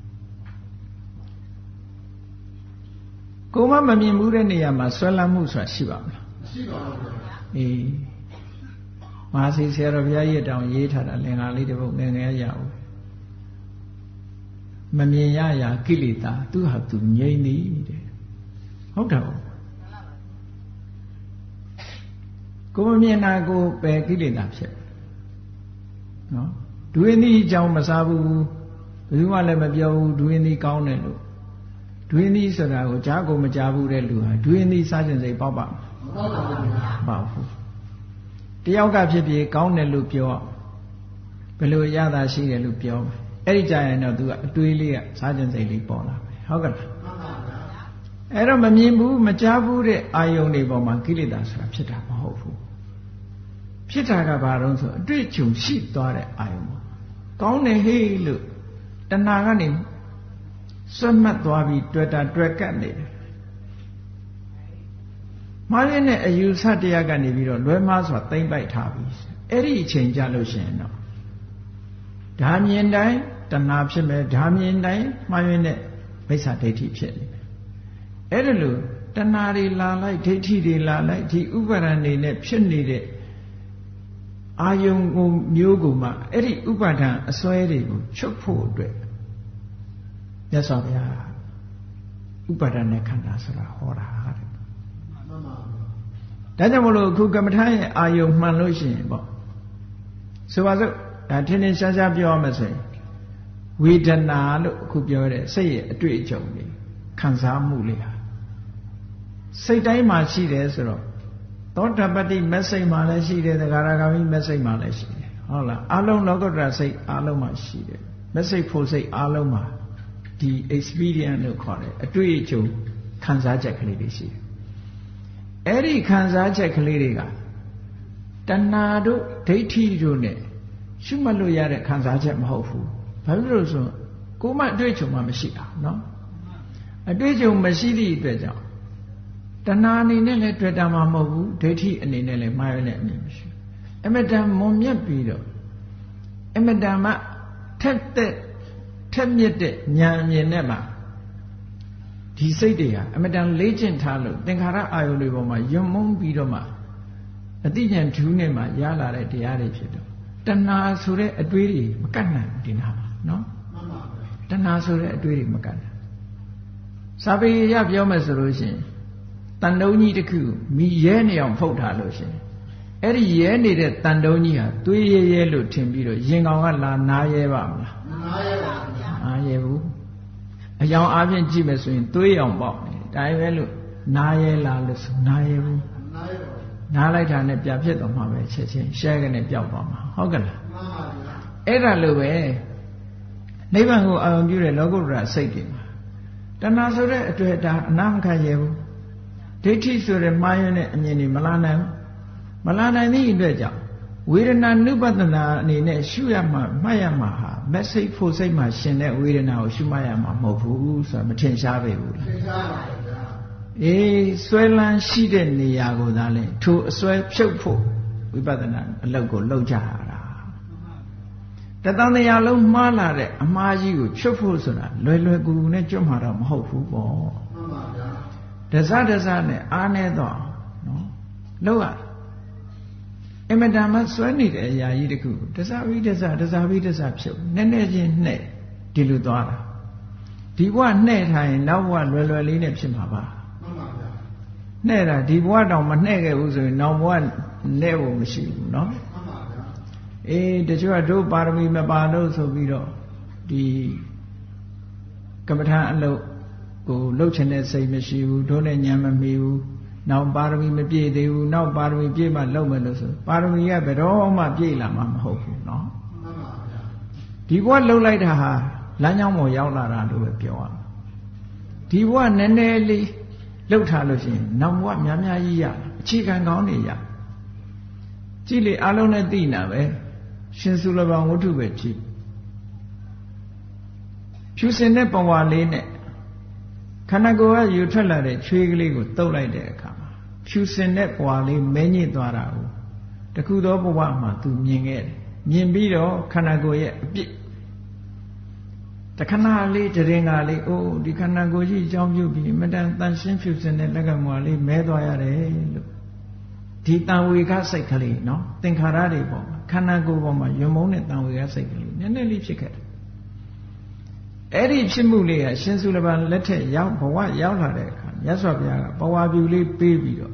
ကိုမမမြင်ဘူးတဲ့နေရာမှာဆွဲလန်းမှုဆိုတာရှိပါမလားမရှိပါဘူးအေးမဟာစီဆရာတော်ဘုရားကြီးတောင်ရေးထားတာလင်္ကာလေးတစ်ပုဒ်ငယ်ငယ်ရအောင်မမြင်ရရာကိလေသာသူဟာသူငြိမ့်သည်တဲ့ဟုတ်တယ်ကိုမမြင်တာကိုပယ်ကိလေသာဖြစ်နော်ဒွေနည်းအကြောင်းမစားဘူးဘယ်သူမှလည်းမပြောဘူးဒွေနည်းကောင်းတယ်လို့ဒွေနည်းဆိုတာကိုကြားကိုမကြားဘူးတဲ့လူဟာဒွေနည်းစားခြင်းစိတ်ပေါက်ပါမပေါက်ဘူးတယောက်ကဖြစ်ဖြစ်ကောင်းတယ်လို့ပြောဘယ်လိုရတာရှိတယ်လို့ပြောအဲ့ဒီကြရင်တော့သူကအတွေးလေးကစားခြင်းစိတ်လေးပေါ်လာမယ်ဟုတ်ကဲ့အဲ့တော့မမြင်ဘူးမကြားဘူးတဲ့အာယုန်တွေပေါ်မှာကိလေသာဆိုတာဖြစ်တာမဟုတ်ဘူးဖြစ်တာကဘာလို့ဆိုအတွေ့အကြုံရှိသွားတဲ့အာယုန်ပေါ့ကောင်းတယ်ဟေးလို့တဏှာကနေစွတ်မှတ်သွားပြီးတွေ့တာတွေ့ကပ်နေတယ်မှားရင်းနဲ့အယူဆတရားကနေပြီးတော့လွဲမှားစွာသိမ့်ပိုက်ထားပြီးအဲ့ဒီအချိန်ကြလို့ရှိရင်တော့ဓာမြင်တိုင်းတဏှာဖြစ်မယ်ဓာမြင်တိုင်းမှားရင်းနဲ့မိစ္ဆာဒိဋ္ဌိဖြစ်နေတယ်အဲ့ဒါလို့တဏှာတွေလာလိုက်ဒိဋ္ဌိတွေလာလိုက်ဒီဥပါဒဏ်တွေနဲ့ဖြစ်နေတဲ့အာယုံကိုမျိုးကိုမှအဲ့ဒီဥပါဒဏ်အစွဲတွေကိုချုပ်ဖို့အတွက်မြတ်စွာဘုရားဥပါဒณะခန္ဓာဆိုတာဟောတာတဲ့ဒါကြောင့်မလို့အခုကမ္မထာရဲ့အာယုံမှန်လို့ရှိရင်ပေါ့ဆိုပါစို့ဒါထင်းထင်းရှားရှားပြောရမယ်ဆိုရင်ဝေဒနာလို့အခုပြောတဲ့စိတ်ရဲ့အတွေ့အကြုံတွေခံစားမှုလေးဟာစိတ်တိုင်းမှာရှိတယ်ဆိုတော့သောတပတ္တိမက်စိတ်မှာလည်းရှိတယ်သဂါရဂါမိမက်စိတ်မှာလည်းရှိတယ်ဟုတ်လားအလုံးလောကုတ္တရာစိတ်အလုံးမှာရှိတယ်မက်စိတ်ဖို့စိတ်အလုံးမှာဒီ experience လို့ခေါ်တယ်အတွေ့အကြုံခံစားချက်ကလေးတွေရှိတယ်အဲ့ဒီခံစားချက်ကလေးတွေကတဏှာတို့ဒိဋ္ဌိတို့နဲ့ရှုမှတ်လို့ရတဲ့ခံစားချက်မဟုတ်ဘူးဘာဖြစ်လို့ဆိုကိုယ်မှအတွေ့အကြုံမှမရှိတာနော်အတွေ့အကြုံမရှိသည့်အတွက်ကြောင့်တဏှာအနေနဲ့လည်းတွေ့တာမှမဟုတ်ဘူးဒိဋ္ဌိအနေနဲ့လည်းမှားရတဲ့အမြင်မရှိအမတန်မွန်မြတ်ပြီးတော့အမတန်မှထက်မြက်တဲ့ဉာဏ်အမြင်နဲ့မှဒီစိတ်တွေဟာအမတန်လေးကျင့်ထားလို့သင်္ခါရအာယုန်တွေပေါ်မှာယွံမုန်းပြီးတော့မှအတိညာဏ်ဓုနဲ့မှရလာတဲ့တရားတွေဖြစ်တော့တဏှာဆိုတဲ့အတွေးတွေမကတ်နိုင်ဘူးဒီနာမှာနော်တဏှာဆိုတဲ့အတွေးတွေမကတ်နိုင်စာပေရပြောမယ်ဆိုလို့ရှိရင်တန်တုံးကြီးတစ်ခုမိရဲနေအောင်ဖုတ်ထားလို့ရှိရင်အဲ့ဒီရဲနေတဲ့တန်တုံးကြီးဟာသွေးရဲလို့ထင်ပြီးတော့ရင်ကောင်ကလာနားရဲပါမလားနားရဲပါဗျာနားရဲဘူးအယောင်အားဖြင့်ကြည့်မယ်ဆိုရင်သွေးရောင်ပေါက်နေတယ်ဒါပဲလို့နားရဲလားလို့ဆိုနားရဲဘူးနားလိုက်တာနဲ့ပြဖြစ်သွားမှာပဲချက်ချင်းရှဲကနေပျောက်သွားမှာဟုတ်ကလားအဲ့ဒါလိုပဲနိဗ္ဗာန်ကိုအာရုံပြုတဲ့လောကုတ္တရာစိတ်တွေမှာတဏှာဆိုတဲ့အတွေ့အတာအနာမခံရဘူးဒိဋ္ဌိဆိုတဲ့မှားယွင်းတဲ့အမြင်တွေမလာနိုင်သည့်အတွက်ကြောင့်ဝေဒနာနုပဒနာအနေနဲ့ရှုရမှာမှတ်ရမှာဟာမက်စိတ်ဖို့စိတ်မှာရှင်တဲ့ဝေဒနာကိုရှုမှတ်ရမှာမဟုတ်ဘူးဆိုတာမထင်ရှားပေဘူးလားထင်ရှားပါဗျာအေးဆွဲလန်းရှိတဲ့နေရာကိုသာလဲထိုအစွဲဖြုတ်ဖို့ဝိပဿနာအလုပ်ကိုလုပ်ကြရတာတသံတရားလုံးမှားလာတဲ့အမှားကြီးကိုချွတ်ဖို့ဆိုတာလွယ်လွယ်ကူကူနဲ့ကြွမှာတော့မဟုတ်ဘူးပေါ့မှန်ပါဗျာဒဇနဲ့အားနေတော့နော်လောက်ရအမတန်မှစွဲနေတဲ့အရာကြီးတခုဒဇဝိဒဇဖြုတ်နည်းနည်းချင်းနှဲ့ဒီလိုသွားတာဒီဘဝနှဲ့ထားရင်နောက်ဘဝလွယ်လွယ်လေးနဲ့ဖြစ်မှာပါမှန်ပါဗျာနှဲ့တာဒီဘဝတောင်မနှဲ့ခဲ့ဘူးဆိုရင်နောက်ဘဝနဲ့ဖို့မရှိဘူးနော်မှန်ပါဗျာအေးတချို့ကတို့ပါရမီမပါလို့ဆိုပြီးတော့ဒီကမ္မထာအလုပ်ကိုလှုပ်ချင်တဲ့စိတ်မရှိဘူးတို့နဲ့ညံမမီဘူးနောက်ပါရမီမပြည့်သေးဘူးနောက်ပါရမီပြည့်မှလုပ်မယ်လို့ဆိုပါရမီကဘယ်တော့မှပြည့်လာမှာမဟုတ်ဘူးเนาะမှန်ပါဗျာဒီဘဝလှုပ်လိုက်တာဟာလမ်းကြောင်းပေါ်ရောက်လာတာလို့ပဲပြောရမှာဒီဘဝနည်းနည်းလေးလှုပ်ထားလို့ရှိရင်နောက်ဘဝများများကြီးရအခြေခံကောင်းနေရကြည့်လေအလုံးနဲ့သိနာပဲရှင်စုလဘဝတ္ထုပဲကြည့်ဖြူစင်တဲ့ပဝါလေးနဲ့ခန္ဓာကိုယ်ကယူထွက်လာတဲ့ချွေးကလေးကိုတုပ်လိုက်တဲ့အခါမှာဖြူစင်တဲ့ပွားလေးမဲညစ်သွားတာကိုတခုသောဘဝမှာသူမြင်ခဲ့တယ်မြင်ပြီးတော့ခန္ဓာကိုယ်ရဲ့အပြစ်တခဏလေးတရင်ကလေးအိုးဒီခန္ဓာကိုယ်ကြီးအကြောင်းပြုပြီးမတန်တန်ရှင်းဖြူစင်တဲ့လက်ကမွာလေးမဲသွားရတယ်လို့ဒီတန်ဝေကစိတ်ကလေးနော်သင်္ခါရတွေပေါ့ခန္ဓာကိုယ်ပေါ်မှာယွံမုန်းတဲ့တန်ဝေကစိတ်ကလေးနည်းနည်းလေးဖြစ်ခဲ့တယ်အဲ့ဒီဖြစ်မှုလေးကရှင်စုလဘလက်ထက်ရောက်ဘဝရောက်လာတဲ့အခါမြတ်စွာဘုရားကဘဝပြူလေးပေးပြီးတော့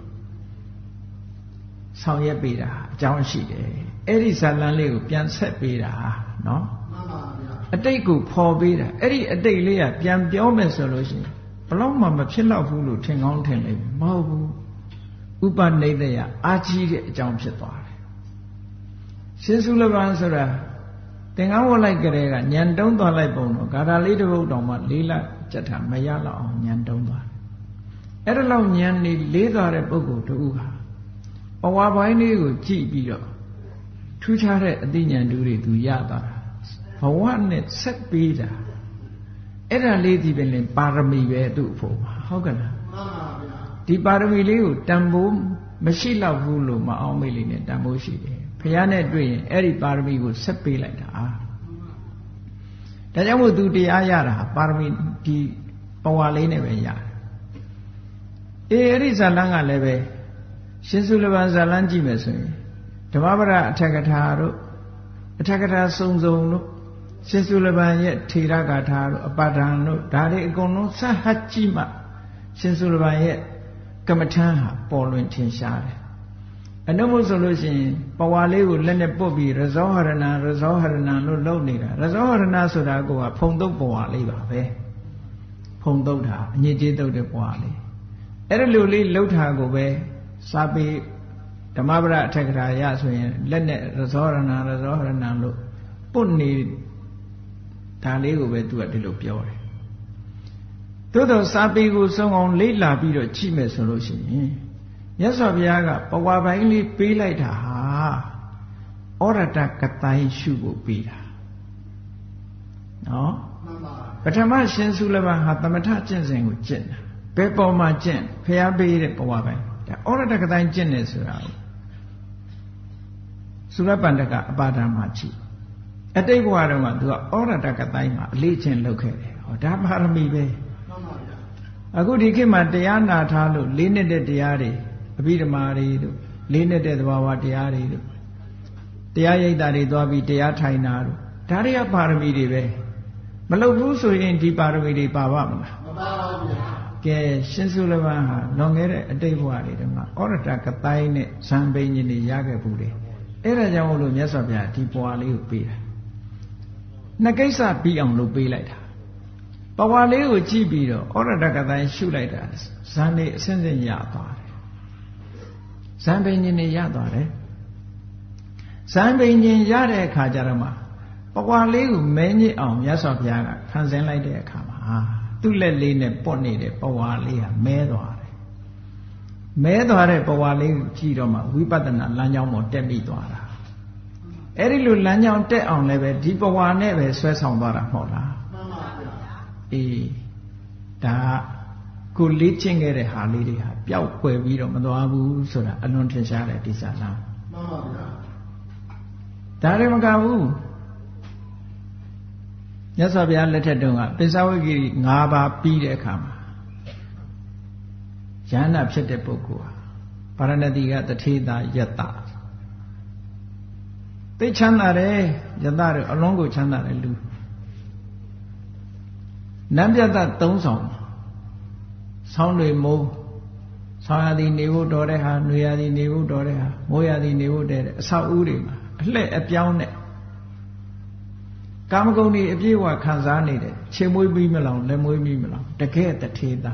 ဆောင်ရွက်ပေးတာအကြောင်းရှိတယ်အဲ့ဒီဇာလန်းလေးကိုပြန်ဆက်ပေးတာနော်မှန်ပါဗျာအတိတ်ကိုဖော်ပေးတာအဲ့ဒီအတိတ်လေးကပြန်ပြောမယ်ဆိုလို့ရှိရင်ဘလောက်မှမဖြစ်တော့ဘူးလို့ထင်ကောင်းထင်လိမ့်မယ်မဟုတ်ဘူးဥပနိဒေယအာကြီးတဲ့အကြောင်းဖြစ်သွားတယ်ရှင်စုလဘဆိုတာသင်္ကန်းဝတ်လိုက်ကြတဲ့ကညံတုံးသွားလိုက်ပုံတော့ဂါထာလေးတစ်ပုဒ်တောင်မှလေးလကြက်တာမရတော့အောင်ညံတုံးသွားတယ်အဲ့ဒါလောက်ညံနေလေးသွားတဲ့ပုဂ္ဂိုလ်တူဟာဘဝပိုင်းလေးကိုကြည့်ပြီးတော့ထူးခြားတဲ့အသိဉာဏ်တူတွေသူရသွားတာဘဝနဲ့ဆက်ပေးတာအဲ့ဒါလေးဒီပင်ပါရမီပဲသူ့အဖို့ဟုတ်ကဲ့လားမှန်ပါဗျာဒီပါရမီလေးကိုတန်ဖိုးမရှိတော့ဘူးလို့မအောင်မေ့လေးနဲ့တန်ဖိုးရှိတယ်ဘုရားနဲ့တွေ့ရင်အဲ့ဒီပါရမီကိုဆက်ပေးလိုက်တာဒါကြောင့်မို့သူတရားရတာပါရမီဒီဘဝလေးနဲ့ပဲရတယ်အဲ့ဒီဇာလန်းကလည်းပဲရှင်စုလဘဇာလန်းကြည့်မယ်ဆိုရင်ဓမ္မပဒအထက်ကထာတို့အထက်ကထာစုံစုံတို့ရှင်စုလဘရဲ့ထေရဂါထာတို့အပဒံတို့ဒါတွေအကုန်လုံးဆက်ဟတ်ကြည့်မှရှင်စုလဘရဲ့ကမ္မထမ်းဟာပေါ်လွင်ထင်ရှားတယ်အနုမို့ဆိုလို့ရှိရင်ပဝါလေးကိုလက်နဲ့ပုတ်ပြီးရဇောဟရဏလို့လုပ်နေတာရဇောဟရဏဆိုတာကဖုံတုတ်ပဝါလေးပါပဲဖုံတုတ်တာအညစ်အကြေးတုတ်တဲ့ပဝါလေးအဲ့ဒီလိုလေးလှုပ်တာကိုပဲစာပေဓမ္မပဒအထက်ကထာရဆိုရင်လက်နဲ့ရဇောဟရဏလို့ပုတ်နေဒါလေးကိုပဲသူကဒီလိုပြောတယ်သို့တော့စာပေကိုစုံအောင်လေ့လာပြီးတော့ကြည့်မယ်ဆိုလို့ရှိရင်မြတ်စွာဘုရားကပဝါပိုင်းလေးပေးလိုက်တာဟာဩရတကတိုင်းရှုဖို့ပေးတာနော်မှန်ပါပထမရှင်စုလဘဟာသမထကျင့်စဉ်ကိုကျင့်တာဘယ်ပေါ်မှာကျင့်ဘုရားပေးတဲ့ပဝါပိုင်းဒါဩရတကတိုင်းကျင့်နေဆိုတာသုရပန္ဒကအပါဒမှာကြည့်အတိတ်ဘဝတုန်းကသူကဩရတကတိုင်းမှာအလေးချင်းလုပ်ခဲ့တယ်ဟောဒါပါရမီပဲမှန်ပါဗျာအခုဒီခေတ်မှာတရားနာထားလို့လေးနှစ်တဲ့တရားတွေအဘိဓမ္မာတွေတို့လေးနှစ်တဲ့သဘာဝတရားတွေတို့တရားရိပ်တာတွေသွားပြီးတရားထိုင်တာတို့ဒါတွေကပါရမီတွေပဲမလုပ်ဘူးဆိုရင်ဒီပါရမီတွေပါပါမလားမပါပါဘူးဗျာကဲရှင်စုလဘဟာလွန်ခဲ့တဲ့အတိတ်ဘဝတွေတုန်းကဩရတကတိုင်းနဲ့ဇံပိညင်တွေရခဲ့ဘူးလေအဲ့ဒါကြောင့်မို့လို့မြတ်စွာဘုရားဒီပွားလေးကိုပေးတာနှစ်ကိစ္စပြီးအောင်လုပ်ပေးလိုက်တာပဝါလေးကိုကြည့်ပြီးတော့ဩရတကတိုင်းရှုလိုက်တာဇန်နေအစင်းစင်းရသွားတယ်ဇန်ပင်ရှင်နေရသွားတယ်ဇန်ပင်ရှင်ရတဲ့အခါကျတော့မှပဝါလေးကိုမဲညစ်အောင်မြတ်စွာဘုရားကခံစင်းလိုက်တဲ့အခါမှာသူ့လက်လေးနဲ့ပွတ်နေတဲ့ပဝါလေးဟာမဲသွားတယ်မဲသွားတဲ့ပဝါလေးကိုကြည့်တော့မှဝိပဿနာလမ်းကြောင်းပေါ်တက်ပြီးသွားတာအဲ့ဒီလိုလမ်းကြောင်းတက်အောင်လည်းပဲဒီပဝါနဲ့ပဲဆွဲဆောင်သွားတာမဟုတ်လားမှန်ပါဗျာအေးဒါကိုလေ့ကျင့်ခဲ့တဲ့ဟာလေးတွေဟာပျောက်ကွယ်ပြီးတော့မသွားဘူးဆိုတာအလွန်ထင်ရှားတဲ့ဒီစာလားမှန်ပါဗျာဒါလည်းမကဘူးမြတ်စွာဘုရားလက်ထက်တုန်းကပိဿဝဂ္ဂိ5ပါးပြီးတဲ့အခါမှာယန္တာဖြစ်တဲ့ပုဂ္ဂိုလ်ဟာပါရဏတိကတထေသာယတ္တသိချမ်းသာတယ်ယတ္တတို့အလုံးကိုချမ်းသာတယ်လူနံပြတ်3ဆောင်ဆောင်းတွေမိုးဆောင်းရသည်နေဖို့တော်တဲ့ဟာနှွေရသည်နေဖို့တော်တဲ့ဟာမိုးရသည်နေဖို့တဲ့အဆောက်အဦတွေမှာအလှည့်အပြောင်းနဲ့ကာမဂုဏ်တွေအပြည့်အဝခံစားနေတယ်ခြေမွေးပြီးမလောင်လက်မွေးပြီးမလောင်တကယ်တထေသာ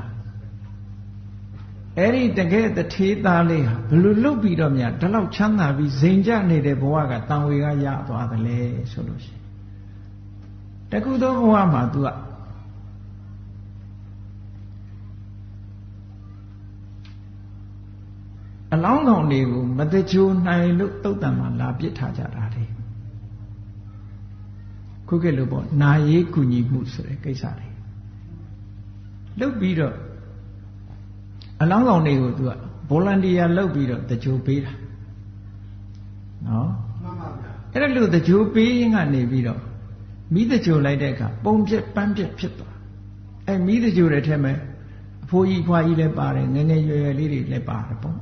အဲ့ဒီတကယ်တထေသာလေးဟာဘယ်လိုလုပ်ပြီးတော့များဒီလောက်ချမ်းသာပြီးဇိမ်ကျနေတဲ့ဘဝကတန်ဝေကရသွားတယ်လေဆိုလို့ရှိရင်တခုသောဘဝမှာ तू ကအလောင်းကောင်တွေကိုမတကြိုနိုင်လို့တုတ်တံမှာလာပစ်ထားကြတာလေခုခေတ်လိုပေါ့နာရေးကူညီမှုဆိုတဲ့ကိစ္စတွေလုပ်ပြီးတော့အလောင်းကောင်တွေကို तू က volunteer လုပ်ပြီးတော့တကြိုပေးတာနော်မှန်ပါဗျာအဲ့ဒါလို့တကြိုပေးရင်ကနေပြီးတော့မိတကြိုလိုက်တဲ့အခါပုံပြက်ပန်းပြက်ဖြစ်သွားအဲ့မိတကြိုတဲ့ထဲမှာအဖိုးကြီးဖွားကြီးလည်းပါတယ်ငယ်ငယ်ရွယ်ရွယ်လေးတွေလည်းပါတယ်ပေါ့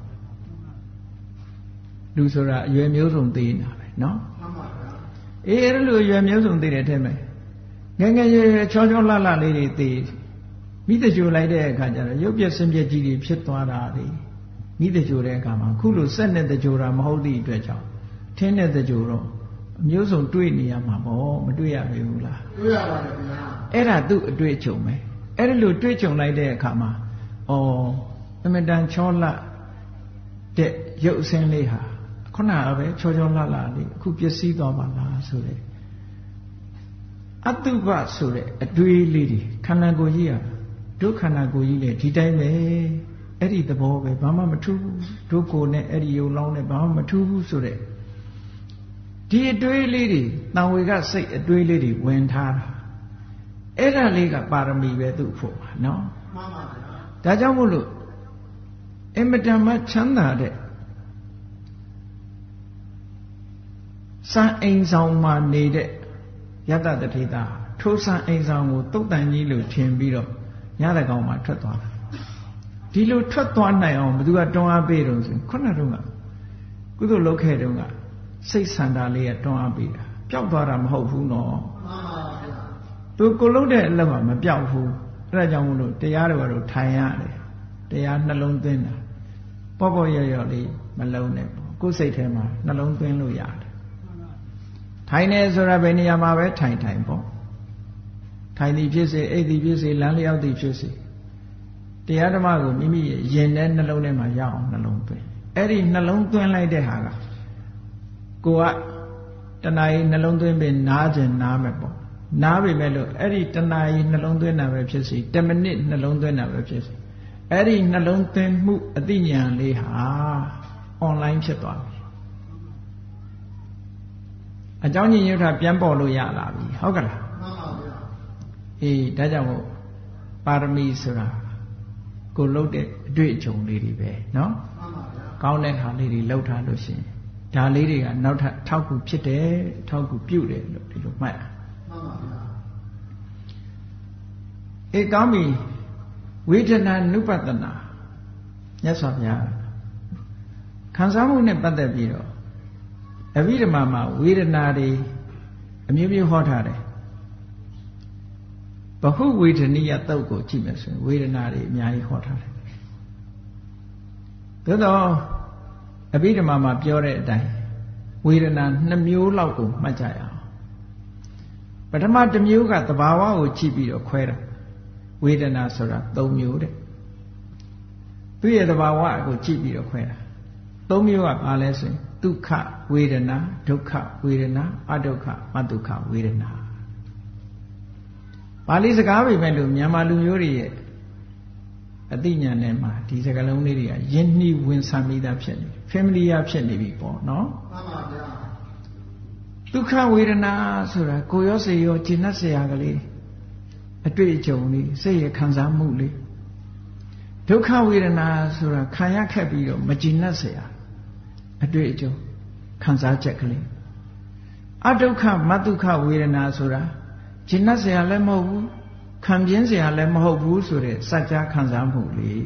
လူဆိုတာအရွယ်မျိုးစုံသေးနေတာပဲနော်မှန်ပါဗျာအေးအဲ့လိုအရွယ်မျိုးစုံသေးတဲ့ထဲမှာငယ်ငယ်ရွယ်ရွယ်ချောချောလှလှလေးတွေသေးမိတကြိုလိုက်တဲ့အခါကျတော့ရုပ်ပြက်ဆင်းပြက်ကြီးတွေဖြစ်သွားတာလေမိတကြိုတဲ့အခါမှာခုလိုစက်နဲ့တကြိုတာမဟုတ်သည့်အတွက်ကြောင့်ထင်းတဲ့တကြိုတော့အမျိုးစုံတွေ့နေရမှာပေါ့မတွေ့ရဘူးလားတွေ့ရပါတယ်ခင်ဗျာအဲ့ဒါသူ့အတွေ့အကြုံပဲအဲ့ဒါလိုတွေ့ကြုံလိုက်တဲ့အခါမှာအမတန်ချောလှတဲ့ရုပ်အစင်းလေးဟာခုနကပဲချောချောလှလှလေးအခုပျက်စီးသွားပါလားဆိုတဲ့အတုပဆိုတဲ့အတွေးလေးတွေခန္ဓာကိုယ်ကြီးဟာဒုက္ခန္ဓာကိုယ်ကြီးလေဒီတိုင်းပဲအဲ့ဒီသဘောပဲဘာမှမထူးဘူးဒုက္ခနဲ့အဲ့ဒီယုံလောင်းနဲ့ဘာမှမထူးဘူးဆိုတဲ့ဒီအတွေးလေးတွေတန်ဝေကစိတ်အတွေးလေးတွေဝင်ထားတာအဲ့ဒါလေးကပါရမီပဲသူ့ဖို့ပါနော်မှန်ပါဗျာဒါကြောင့်မို့လို့အမတန်မှချမ်းသာတဲ့စံအိမ်ဆောင်မှာနေတဲ့ယတ္တတထေသာထိုးစံအိမ်ဆောင်ကိုတုတ်တန်ကြီးလို့ထင်ပြီးတော့ညတဲ့ကောင်မှထွက်သွားတာဒီလိုထွက်သွားနိုင်အောင်ဘယ်သူကတွန်းအားပေးတော့ဆိုခုနတုန်းကကုသိုလ်လုပ်ခဲ့တုန်းကစိတ်ဆန္ဒလေးကတွန်းအားပေးတာပျောက်သွားတာမဟုတ်ဘူးနော်မှန်ပါဗျာသူကိုလုပ်တဲ့အလုပ်ကမပျောက်ဘူးအဲ့ဒါကြောင့်မို့လို့တရားတွေကတော့ထိုင်ရတယ်တရားနှလုံးသွင်းတာပေါ့ပေါ့ရော့ရော့လေးမလုံးနဲ့ပေါ့ကိုယ်စိတ်ထဲမှာနှလုံးသွင်းလို့ရတယ်ထိုင်နေဆိုတာဘယ်နေရာမှာပဲထိုင်ပေါ့ထိုင်သည်ဖြစ်စေအိပ်သည်ဖြစ်စေလမ်းလျောက်သည်ဖြစ်စေတရားဓမ္မကိုမိမိရဲ့ရင်ထဲနှလုံးထဲမှာရအောင်နှလုံးသွင်းအဲ့ဒီနှလုံးသွင်းလိုက်တဲ့ဟာကကိုကတဏှာကြီးနှလုံးသွင်းပြီးနားခြင်းနားမယ်ပေါ့နားပြီမဲ့လို့အဲ့ဒီတဏှာကြီးနှလုံးသွင်းတာပဲဖြစ်စီ10မိနစ်နှလုံးသွင်းတာပဲဖြစ်စီအဲ့ဒီနှလုံးသွင်းမှုအသိဉာဏ်လေးဟာအွန်လိုင်းဖြစ်သွားပြီအကြောင်းညင်ညွတ်တာပြန်ပေါ်လို့ရလာပြီဟုတ်ကလားမှန်ပါဗျာအေးဒါကြောင့်မို့ပါရမီဆိုတာကိုလှုပ်တဲ့အတွေ့အကြုံလေးတွေပဲเนาะမှန်ပါဗျာကောင်းတဲ့ခါလေးတွေလှုပ်ထားလို့ရှိရင်ဒါလေးတွေကနောက်ထပ်ထောက်ကူဖြစ်တယ်ထောက်ကူပြုတယ်လို့ဒီလိုမှတ်မှန်ပါဗျာအေးကောင်းပြီဝေဒနာနုပတနာမြတ်စွာဘုရားခံစားမှုနဲ့ပတ်သက်ပြီးတော့အဘိဓမ္မာမှာဝေဒနာတွေအမျိုးမျိုးဟောထားတယ်ဘဟုဝေဒနိယသုတ်ကိုကြည့်မယ်ဆိုရင်ဝေဒနာတွေအများကြီးဟောထားတယ်သို့တော့အဘိဓမ္မာမှာပြောတဲ့အတိုင်းဝေဒနာ2မျိုးလောက်ကိုမှတ်ကြရအောင်ပထမတစ်မျိုးကသဘာဝကိုကြည့်ပြီးတော့ခွဲတာဝေဒနာဆိုတာ၃မျိုးတဲ့သူရဲ့သဘာဝကိုကြည့်ပြီးတော့ခွဲတာ၃မျိုးကဘာလဲဆိုရင်ဒုက္ခဝေဒနာဒုက္ခဝေဒနာအဒုက္ခမဒုက္ခဝေဒနာပါဠိစကားပဲမဲ့လို့မြန်မာလူမျိုးတွေရဲ့အသိဉာဏ်နဲ့မှာဒီစကားလုံးလေးတွေကယဉ်နှီးဝင်ဆံမိတာဖြစ်နေ familiar ဖြစ်နေပြီပေါ့နော်မှန်ပါဗျာဒုက္ခဝေဒနာဆိုတာကိုရောစိတ်ရောကျဉ်တ်เสียကလေးအတွေ့အကြုံလေးစိတ်ရခံစားမှုလေးဒုက္ခဝေဒနာဆိုတာခံရခက်ပြီးတော့မကျဉ်တ်เสียအတွေ့အကြုံခံစားချက်ကလေးအဒုက္ခမဒုက္ခဝေဒနာဆိုတာကျဉ်တ်เสียလည်းမဟုတ်ဘူးခံပြင်းเสียလည်းမဟုတ်ဘူးဆိုတဲ့စัจ जा ခံစားမှုလေး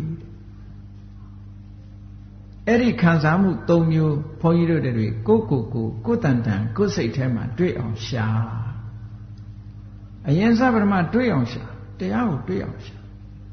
အဲ့ဒီခံစားမှု၃မျိုးဘုန်းကြီးတို့တွေကိုတန်တန်ကိုယ်စိတ်ထဲမှာတွေ့အောင်ရှာအရင်စပထမတွေ့အောင်ရှာတရားကိုတွေ့အောင်ရှာ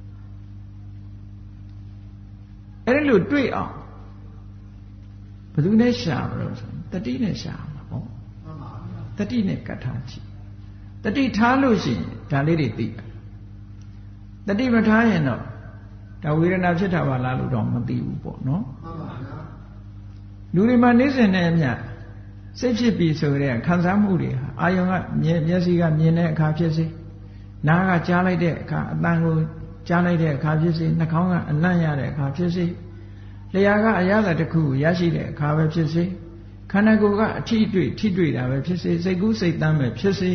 အဲ့ဒီလိုတွေ့အောင်ဘယ်သူနဲ့ရှာမလို့ဆိုတတိနဲ့ရှာမှာပေါ့တတိနဲ့ကတ်ထားကြည့်တတိထားလို့ရှိရင်ဒါလေးတွေသိတယ်တတိမထားရင်တော့ဒါဝေဒနာဖြစ်တာပါလားလို့တော့မသိဘူးပေါ့နော်မှန်ပါဗျာလူတွေမှာနေစဉ်နဲ့အမျှစိတ်ဖြစ်ပြီးဆိုတဲ့ခံစားမှုတွေဟာအာယုံကမျက်စိကမြင်တဲ့အခါဖြစ်စေနားကကြားလိုက်တဲ့အခါအသံကိုကြားလိုက်တဲ့အခါဖြစ်စေနှာခေါင်းကအနံ့ရတဲ့အခါဖြစ်စေလျှာကအရာတစ်ခုကိုရရှိတဲ့အခါပဲဖြစ်စေခန္ဓာကိုယ်ကအထိတွေ့တာပဲဖြစ်စေစိတ်ကူးစိတ်တမ်းပဲဖြစ်စေ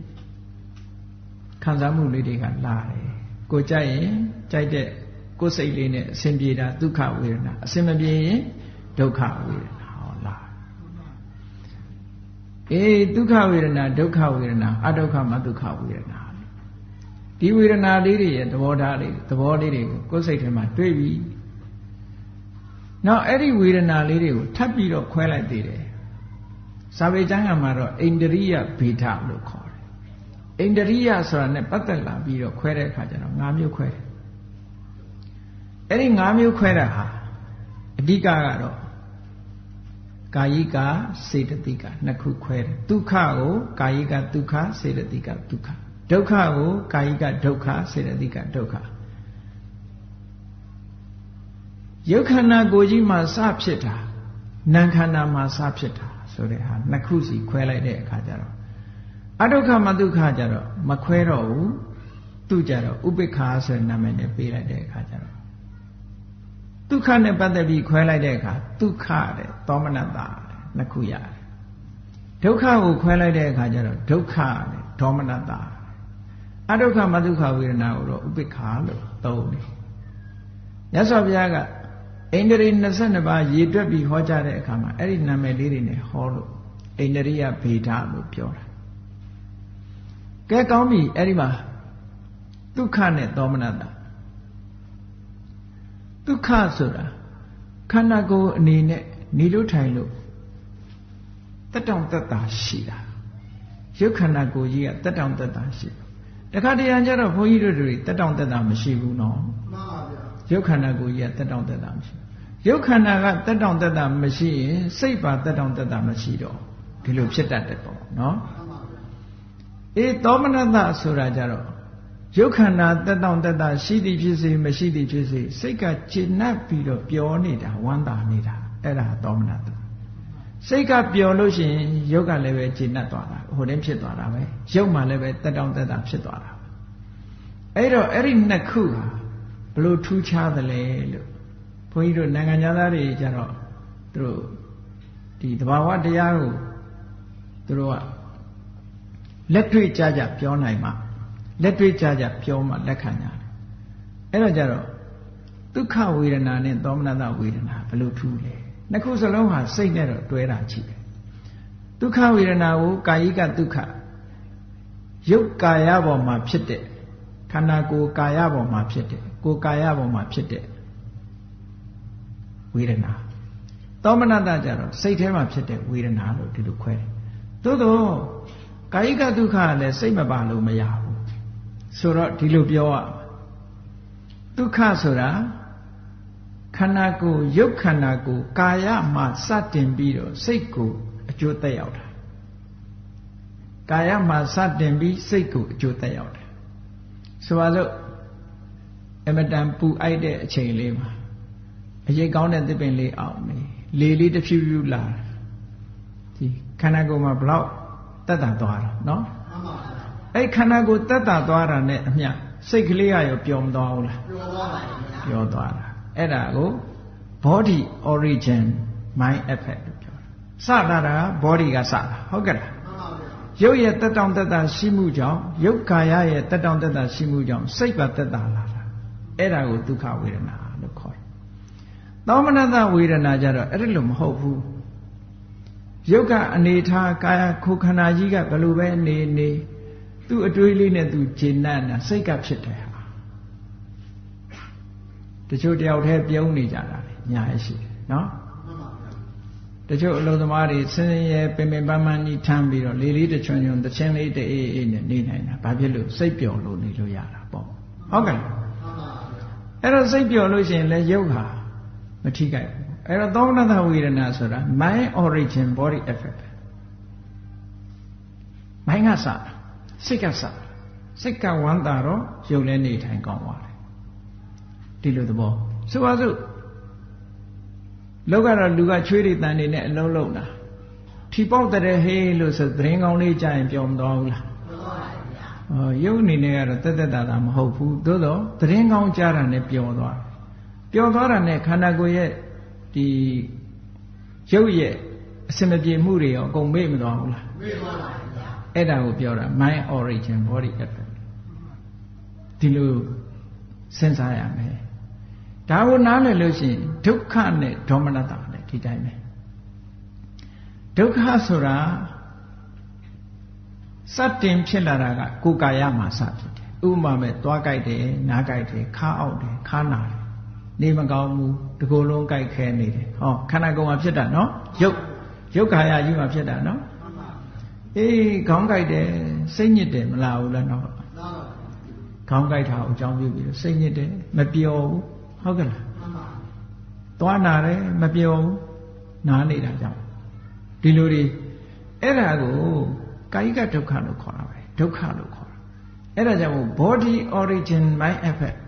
ခံစားမှုလေးတွေကလာတယ်ကိုကြိုက်ရင်ကြိုက်တဲ့ကိုယ်စိတ်လေးနဲ့အစဉ်ပြေတာဒုက္ခဝေဒနာအစဉ်မပြေရင်ဒုက္ခဝေဒနာဟောလားဒုက္ခဝေဒနာဒုက္ခဝေဒနာအဒုက္ခမဒုက္ခဝေဒနာဒီဝေဒနာလေးတွေရဲ့သဘောထားလေးသဘောလေးတွေကိုကိုယ်စိတ်ထဲမှာတွေးပြီးနောက်အဲ့ဒီဝေဒနာလေးတွေကိုထပ်ပြီးတော့ခွဲလိုက်သေးတယ်စာပေကျမ်းကမှာတော့အိန္ဒရိယဗေဒလို့ခေါ်တယ်အိန္ဒရိယဆိုတာနဲ့ပတ်သက်လာပြီးတော့ခွဲတဲ့အခါကျတော့၅မျိုးခွဲတယ်အဲ့ဒီ၅မျိုးခွဲတာဟာအဓိကကတော့ကာယိကစေတသိကနှစ်ခုခွဲတယ်ဒုက္ခကိုကာယိကဒုက္ခစေတသိကဒုက္ခဒုက္ခကိုကာယိကဒုက္ခစေတသိကဒုက္ခယုတ်ခန္ဓာကိုယ်ကြီးမှာစဖြစ်တာနာမ်ခန္ဓာမှာစဖြစ်တာဆိုတဲ့ဟာနှစ်ခုစီခွဲလိုက်တဲ့အခါကျတော့အဒုက္ခမဒုက္ခကျတော့မခွဲတော့ဘူးသူကြတော့ဥပိ္ပခာဆိုတဲ့နာမည်နဲ့ပေးလိုက်တဲ့အခါကျတော့ဒုက္ခနဲ့ပတ်သက်ပြီးခွဲလိုက်တဲ့အခါဒုက္ခတဲ့သောမနတနှစ်ခုရတယ်ဒုက္ခကိုခွဲလိုက်တဲ့အခါကျတော့ဒုက္ခတဲ့ဒေါမနတအဒုက္ခမဒုက္ခဝေဒနာကိုတော့ဥပိ္ပခာလို့သုံးတယ်မြတ်စွာဘုရားကအိန္ဒြေ22ပါးရည်တွက်ပြီးဟောကြားတဲ့အခါမှာအဲ့ဒီနာမည်လေးတွေနဲ့ဟောလို့အိန္ဒရိယဗေဒလို့ပြောတာကဲကောင်းပြီအဲ့ဒီမှာဒုက္ခနဲ့သောမနတဒုက္ခဆိုတာခန္ဓာကိုယ်အနေနဲ့နေလို့ထိုင်လို့တက်တောင့်တက်တာရှိတာရုပ်ခန္ဓာကိုယ်ကြီးကတက်တောင့်တက်တာရှိတခါတရံကျတော့ဘုန်းကြီးတို့တွေတက်တောင့်တက်တာမရှိဘူးနော်မှန်ပါဗျာရုပ်ခန္ဓာကိုယ်ကြီးကတက်တောင့်တက်တာမရှိရုပ်ခန္ဓာကတက်တောင့်တက်တာမရှိရင်စိတ်ပါတက်တောင့်တက်တာမရှိတော့ဒီလိုဖြစ်တတ်တယ်ပေါ့နော်သောမနတဆိုတာကြတော့ရုပ်ခန္ဓာတက်တောင့်တက်တာရှိသည်ဖြစ်စေမရှိသည်ဖြစ်စေစိတ်ကကျေနပ်ပြီးတော့ပျော်နေတာဝမ်းသာနေတာအဲ့ဒါသောမနတစိတ်ကပျော်လို့ရှိရင်ရုပ်ကလည်းပဲကျေနပ်သွားတာဟိုတည်းဖြစ်သွားတာပဲရုပ်မှလည်းပဲတက်တောင့်တက်တာဖြစ်သွားတာအဲ့တော့အဲ့ဒီနှစ်ခုဟာဘလို့ထူးခြားသလဲလို့ဘုန်းကြီးတို့နိုင်ငံသားတွေကြတော့သူတို့ဒီသဘာဝတရားကိုသူတို့ကလက်တွေ့ကြကြပြောနိုင်မှလက်တွေ့ကြကြပြောမှလက်ခံရတယ်အဲ့တော့ကြတော့ဒုက္ခဝေဒနာနဲ့သောမနတဝေဒနာဘလို့ထူးလဲနှစ်ခုစလုံးဟာစိတ်နဲ့တော့တွဲတာရှိတယ်ဒုက္ခဝေဒနာကိုကာယိကဒုက္ခရုပ်ကာယပေါ်မှာဖြစ်တဲ့ခန္ဓာကိုယ်ကာယပေါ်မှာဖြစ်တဲ့ကိုယ်ကာယပေါ်မှာဖြစ်တဲ့ဝေဒနာသောမနတကြတော့စိတ်ထဲမှာဖြစ်တဲ့ဝေဒနာလို့ဒီလိုခွဲတယ်သို့တော့ကာယိကဒုက္ခကလည်းစိတ်မပါလို့မရဘူးဆိုတော့ဒီလိုပြောရဒုက္ခဆိုတာခန္ဓာကိုယ်ရုပ်ခန္ဓာကိုယ်ကာယမှာစတင်ပြီးတော့စိတ်ကိုအကျိုးသက်ရောက်တာကာယမှာစတင်ပြီးစိတ်ကိုအကျိုးသက်ရောက်တယ်ဆိုပါစို့အမတန်ပူအိုက်တဲ့အချိန်လေးမှာအရေးကောင်းတဲ့သစ်ပင်လေးအောင်နေလေလေးတစ်ဖြူဖြူလာဒီခန္ဓာကိုယ်မှာဘလောက်တက်တာသွားတာနော်အဲ့ခန္ဓာကိုယ်တက်တာသွားတာနဲ့အမျှစိတ်ကလေးရောပျော်မသွားဘူးလားပျော်သွားပါဘူးပျော်သွားတာအဲ့ဒါကို body origin mind effect လို့ပြောတာစတာက body ကစတာဟုတ်ကဲ့လားရုပ်ရဲ့တက်တောင့်တက်တာရှိမှုကြောင့်ရုပ်ကာယရဲ့တက်တောင့်တက်တာရှိမှုကြောင့်စိတ်ပါတက်တာလာတာအဲ့ဒါကိုဒုက္ခဝေဒနာလို့ခေါ်တယ်သောမနတဝေဒနာကြတော့အဲ့ဒီလိုမဟုတ်ဘူးရုပ်ကအနေထားကာယခုခန္ဓာကြီးကဘယ်လိုပဲနေသူ့အတွေးလေးနဲ့သူဂျေနတ်နာစိတ်ကဖြစ်တယ်ဟာတချို့တယောက်တည်းပြုံးနေကြတာလေညာရှိတယ်နော်တချို့အလုံးသမားတွေဆင်းရဲပင်ပန်းပန်းကြီးထမ်းပြီးတော့လေးလေးတချွန်ချွန်တချင်းလေးတအေးအေးနဲ့နေနိုင်တာဘာဖြစ်လို့စိတ်ပျော်လို့နေလို့ရတာပေါ့ဟုတ်ကဲ့အဲ့တော့စိတ်ပျော်လို့ရှိရင်လည်းရုပ်ဟာမထိခိုက်ဘူးအဲ့တော့သောမနတဝေဒနာဆိုတာ mind origin body effect မိုင်းကစစိတ်ကစစိတ်ကဝမ်းသာတော့ရုပ်လည်းနေထိုင်ကောင်းသွားတယ်ဒီလိုသဘောဆိုပါစို့လောက်ကတော့လူကချွေးတွေတန်နေနဲ့အလုံးလုံးတာထီပေါက်တဲ့ဟေးလို့ဆိုသတင်းကောင်းလေးကြားရင်ပျော်မသွားဘူးလားပျော်သွားပါဗျာရုပ်အနေနဲ့ကတော့တက်တက်တာမဟုတ်ဘူးသို့တော့သတင်းကောင်းကြားတာနဲ့ပျော်သွားပျော်သွားတာနဲ့ခန္ဓာကိုယ်ရဲ့ဒီရုပ်ရဲ့အစမပြေမှုတွေရောအကုန်မေ့မသွားဘူးလားမေ့သွားပါဗျာအဲ့ဒါကိုပြောတာ mind origin body effect ဒီလိုစဉ်းစားရမယ်ဒါကိုနားလည်လို့ရှိရင်ဒုက္ခနဲ့ဒေါမနတနဲ့ဒီတိုင်းပဲဒုက္ခဆိုတာစတင်ဖြစ်လာတာကကိုယ်ကာယမှာစဖြစ်တယ်ဥပမာမဲ့သွားကြိုက်တယ်နားကြိုက်တယ်ခါအောက်တယ်ခါနာတယ်နေမကောင်းဘူးတကိုယ်လုံးကြိုက်ခဲနေတယ်ဟောခန္ဓာကိုယ်မှာဖြစ်တာနော်ရုပ်ကာယကြီးမှာဖြစ်တာနော်အေးခေါင်းကြိုက်တယ်စိတ်ညစ်တယ်မလားဘူးလားနော်ခေါင်းကြိုက်တာအကြောင်းပြုပြီးတော့စိတ်ညစ်တယ်မပျော်ဘူးဟုတ်ကဲ့လားသွားနာတယ်မပျော်ဘူးနားနေတာကြောင့်ဒီလိုတွေအဲ့ဒါကိုကာယကဒုက္ခလို့ခေါ်တာပဲဒုက္ခလို့ခေါ်တာအဲ့ဒါကြောင့် body origin mind effect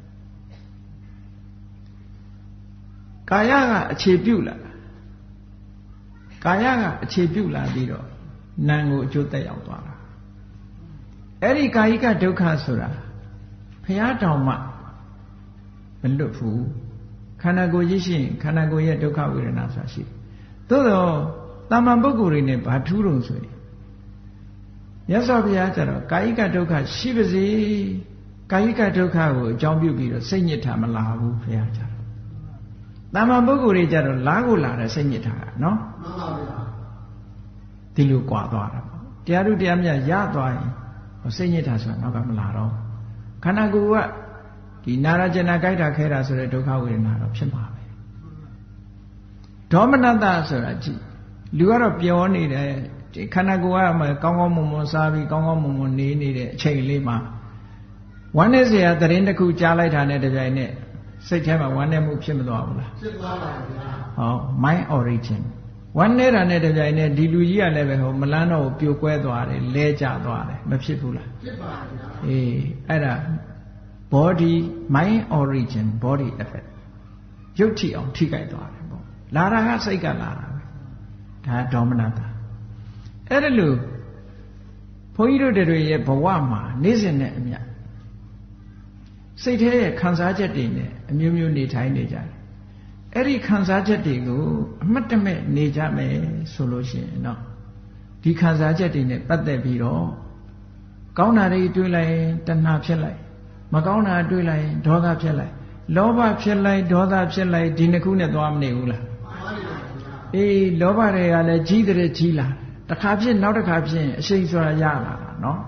ကာယကအခြေပြုလာကာယကအခြေပြုလာပြီးတော့နာမ်ကိုအကျိုးသက်ရောက်သွားတာအဲ့ဒီကာယကဒုက္ခဆိုတာဘုရားတောင်မှမလွတ်ဘူးခန္ဓာကိုယ်ကြီးရှိရင်ခန္ဓာကိုယ်ရဲ့ဒုက္ခဝေဒနာဆိုတာရှိတယ်သို့တော့တာမန်ပုဂ္ဂိုလ်တွေနဲ့ဘာထူးလို့ဆိုရင်မြတ်စွာဘုရားကျတော့ကာယကဒုက္ခရှိပါစေကာယကဒုက္ခကိုအကြောင်းပြုပြီးတော့စိတ်ညစ်တာမလာဘူးဘုရားကျတော့တာမန်ပုဂ္ဂိုလ်တွေကျတော့လားကိုလာတဲ့စိတ်ညစ်တာကနော်မှန်ပါဗျာဒီလိုကြွာသွားတာပေါ့တရားထုတရားမြတ်ရသွားရင်စိတ်ညစ်တာဆိုတာနောက်ကမလာတော့ခန္ဓာကိုယ်ကဒီနာရကျင်နာကြိုက်တာခဲတာဆိုတဲ့ဒုက္ခဝေဒနာတော့ဖြစ်မှာပဲဒေါမနတဆိုတာကြည့်လူကတော့ပျော်နေတယ်ဒီခန္ဓာကိုယ်ကမှကောင်းကောင်းမွန်မွန်စားပြီးကောင်းကောင်းမွန်မွန်နေနေတဲ့အချိန်လေးမှာဝမ်းနေစရာသတင်းတစ်ခုကြားလိုက်တာနဲ့တပြိုင်နက်စိတ်ထဲမှာဝမ်းနေမှုဖြစ်မသွားဘူးလားဖြစ်သွားပါဗျာဟော mind origin ဝမ်းနေတာနဲ့တပြိုင်နက်ဒီလူကြီးကလည်းပဲဟိုမလန်းတော့ပြိုကွဲသွားတယ်လဲကျသွားတယ်မဖြစ်ဘူးလားဖြစ်ပါဗျာအေးအဲ့ဒါ body mind origin body effect ရုပ်ထိအောင်ထိကြိုက်သွားတယ်ပေါ့လာတာကစိတ်ကလာတာပဲဒါဒေါမနတာအဲ့ဒါလို့ဘုန်းကြီးတို့တွေရဲ့ဘဝမှာနေ့စဉ်နဲ့အမျှစိတ်ထဲရဲ့ခံစားချက်တွေနဲ့အမျိုးမျိုးနေထိုင်နေကြတယ်အဲ့ဒီခံစားချက်တွေကိုအမှတ်တမဲ့နေကြမယ်ဆိုလို့ရှိရင်တော့ဒီခံစားချက်တွေနဲ့ပတ်သက်ပြီးတော့ကောင်းတာတွေတွေးလိုက်တဏှာဖြစ်လိုက်မကောင်းတာတွေးလိုက်ဒေါသဖြစ်လိုက်လောဘဖြစ်လိုက်ဒေါသဖြစ်လိုက်ဒီနှစ်ခုနဲ့သွားမနေဘူးလားအေးလောဘတွေကလည်းကြီးတဲ့ကြီးလာတစ်ခါဖြစ်နောက်တစ်ခါဖြစ်အရှိန်ဆိုတာရလာတာနော်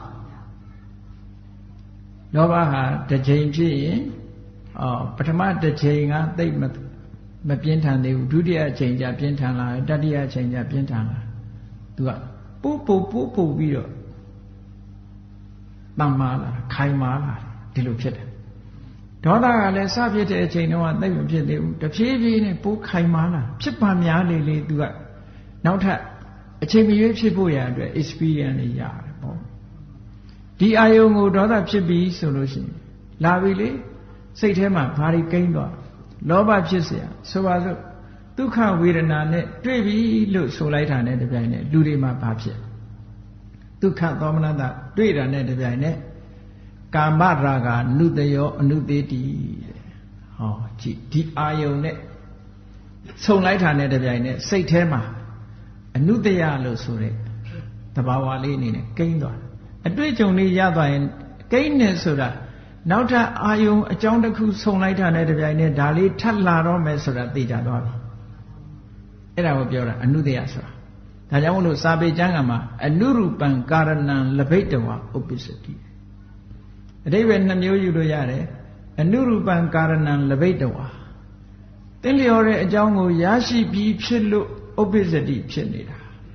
လောဘဟာတစ်ချိန်ဖြစ်ရင်ပထမတစ်ချိန်ကသိပ်မပြင်းထန်သေးဘူးဒုတိယအချိန်ကျပြင်းထန်လာတတိယအချိန်ကျပြင်းထန်လာသူကပို့ပြီးတော့တမ်းမာလာခိုင်မာလာဒီလိုဖြစ်တယ်ဒေါသကလည်းစဖြစ်တဲ့အချိန်တုန်းကသိပ်မဖြစ်သေးဘူးတဖြည်းဖြည်းနဲ့ပိုးခိုင်မာလာဖြစ်ပါများလေသူကနောက်ထပ်အချိန်မရွေးဖြစ်ဖို့ရအတွက် experience တွေရတယ်ပေါ့ဒီအာယုံကိုဒေါသဖြစ်ပြီးဆိုလို့ရှိရင်လာပြီလေစိတ်ထဲမှာဘာတွေကိန်းသွားလောဘဖြစ်เสียဆိုပါစို့ဒုက္ခဝေဒနာနဲ့တွေ့ပြီလို့ဆိုလိုက်တာနဲ့တပြိုင်နက်လူတွေမှာဘာဖြစ်ဒုက္ခသောမနတတွေ့တာနဲ့တပြိုင်နက်ကာမရာဂနုတယောအနုသေးတိဟောကြည့်ဒီအာယုံနဲ့ဆုံလိုက်တာနဲ့တပြိုင်နက်စိတ်ထဲမှာအနုတယလို့ဆိုတဲ့သဘာဝလေးအနေနဲ့ကိန်းသွားအတွေ့အကြုံလေးရသွားရင်ကိန်းနေဆိုတာနောက်ထပ်အာယုံအကြောင်းတစ်ခုဆုံလိုက်တာနဲ့တပြိုင်နက်ဒါလေးထပ်လာတော့မယ်ဆိုတာသိကြသွားပြီအဲ့ဒါကိုပြောတာအနုတယဆိုတာဒါကြောင့်မို့လို့စာပေကျမ်းကမှာအနုရူပံကာရဏံလဘိတဝဥပ္ပစ္စတိအဓိပ္ပာယ်နှမျိုးယူလို့ရတယ်အနုရူပံကာရဏံလဘိတဝသင်လျော်တဲ့အကြောင်းကိုရရှိပြီးဖြစ်လို့ဥပ္ပစ္စတိဖြစ်နေတာ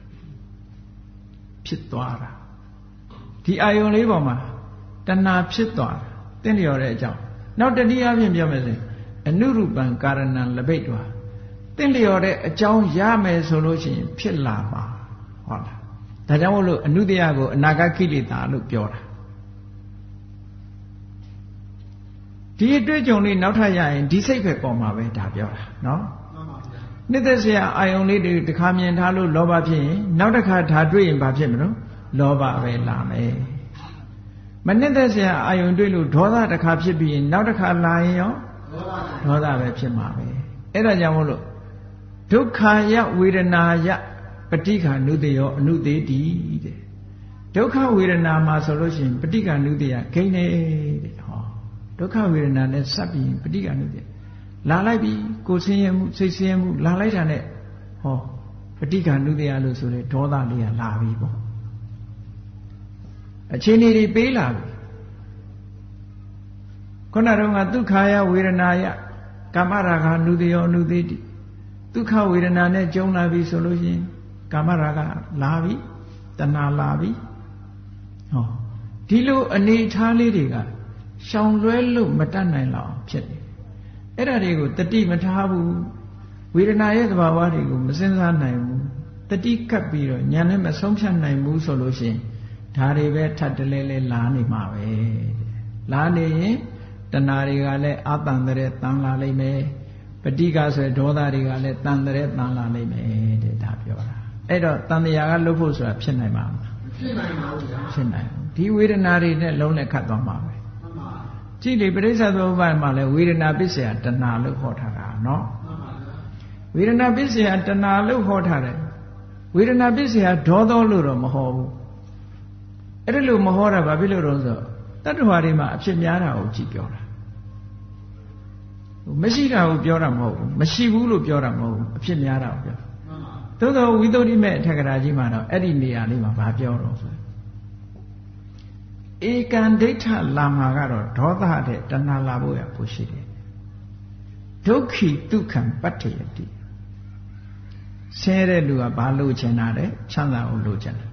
ဖြစ်သွားတာဒီအာယုံလေးပေါ်မှာတဏှာဖြစ်သွားတာသင်လျော်တဲ့အကြောင်းနောက်တနည်းအားဖြင့်ပြောမယ်ဆိုရင်အနုရူပံကာရဏံလဘိတဝသင်လျော်တဲ့အကြောင်းရမယ်ဆိုလို့ရှိရင်ဖြစ်လာမှာဟုတ်လားဒါကြောင့်မို့လို့အနုတ္တယကိုအနာဂတ်ကိလေသာလို့ပြောတာဒီအတွေ့အကြုံလေးနောက်ထပ်ရရင်ဒီစိတ်ပဲပေါ်မှာပဲဒါပြောတာနော်နှစ်သက်စရာအာယုံလေးတွေတစ်ခါမြင်ထားလို့လောဘဖြစ်ရင်နောက်တစ်ခါဒါတွေ့ရင်ဘာဖြစ်မလို့လောဘပဲလာမယ်မနှစ်သက်စရာအာယုံတွေ့လို့ဒေါသတစ်ခါဖြစ်ပြီးရင်နောက်တစ်ခါလာရင်ရောဒေါသပဲဖြစ်မှာပဲအဲ့ဒါကြောင့်မို့လို့ဒုက္ခယဝေဒနာယပဋိက္ခဏုတယောအနုသေးတိတဲ့ဒုက္ခဝေဒနာမှာဆိုလို့ရှိရင်ပဋိက္ခဏုတယဂိမ်းနေတဲ့ဟောဒုက္ခဝေဒနာနဲ့စပ်ပြီးပဋိက္ခဏုတယလာလိုက်ပြီကိုယ်ဆင်းရဲမှုစိတ်ဆင်းရဲမှုလာလိုက်တာနဲ့ဟောပဋိက္ခဏုတယလို့ဆိုတဲ့ဒေါသလေးကလာပြီပေါ့အခြေအနေတွေပေးလာပြီခုနကတော့ဒုက္ခယဝေဒနာယကာမရာဂနုတယောအနုသေးတိဒုက္ခဝေဒနာနဲ့ကြုံလာပြီဆိုလို့ရှိရင်ကာမရာဂလာပြီတဏှာလာပြီဟောဒီလိုအနေထားလေးတွေကရှောင်လွဲလို့မတတ်နိုင်လောက်ဖြစ်နေအဲ့ဒါတွေကိုတတိမထားဘူးဝေဒနာရဲ့သဘာဝတွေကိုမစဉ်းစားနိုင်ဘူးတတိကပ်ပြီးတော့ညာနဲ့မဆုံးဖြတ်နိုင်ဘူးဆိုလို့ရှိရင်ဒါတွေပဲထပ်တလဲလဲလာနေမှာပဲလာနေရင်တဏှာတွေကလည်းအာတန်တဲ့တန်လာလိမ့်မယ်ပဋိက္ခဆိုဒေါသတွေကလည်းတန်တဲ့တန်လာလိမ့်မယ်တဲ့ဒါပြောတာအဲ့တော့တန်တရားကလွတ်ဖို့ဆိုတာဖြစ်နိုင်မှာမလားဖြစ်နိုင်ပါဘူးဗျာဖြစ်နိုင်ဒီဝေဒနာတွေနဲ့လုံးနဲ့ခတ်သွားမှာပဲကြည့်လေပရိစ္ဆေသမုပ္ပါဒ်မှာလည်းဝေဒနာပစ္စယတဏှာလို့ဟောထားတာနော်ဝေဒနာပစ္စယတဏှာလို့ဟောထားတယ်ဝေဒနာပစ္စယဒေါသောလို့တော့မဟောဘူးအဲ့ဒါလို့မဟောတာဘာဖြစ်လို့တော့ဆိုတတ္တဝါတွေမှာအဖြစ်များတာကိုကြည့်ပြောတာမရှိတာကိုပြောတာမဟုတ်ဘူးမရှိဘူးလို့ပြောတာမဟုတ်ဘူးအဖြစ်များတာကိုပြောသို့သောဝိသုဒ္ဓိမေအထက်ကရာကြီးမှာတော့အဲ့ဒီနေရာလေးမှာဘာပြောတော့ဆိုဧကံဒိဋ္ဌလာမှာကတော့ဒေါသတဲ့တဏှာလာဖို့ရဖို့ရှိတယ်ဒုက္ခိဒုက္ခံပတ္ထယတိဆဲတဲ့လူကဘာလို့ချင်တာလဲချမ်းသာကိုလိုချင်တာ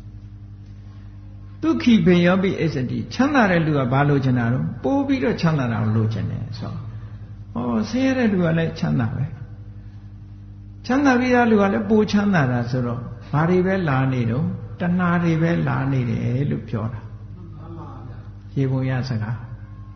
ဒုက္ခိဘေယောပိအစ္စတိချမ်းသာတဲ့လူကဘာလို့ချင်တာတော့ပိုးပြီးတော့ချမ်းသာတာကိုလိုချင်တယ်ဆိုဟောဆင်းရဲတဲ့လူကလည်းချမ်းသာပဲချမ်းသာပြီးသားလူကလည်းပိုချမ်းသာတာဆိုတော့ဘာတွေပဲလာနေတော့တဏှာတွေပဲလာနေတယ်လို့ပြောတာရေပုံရစကား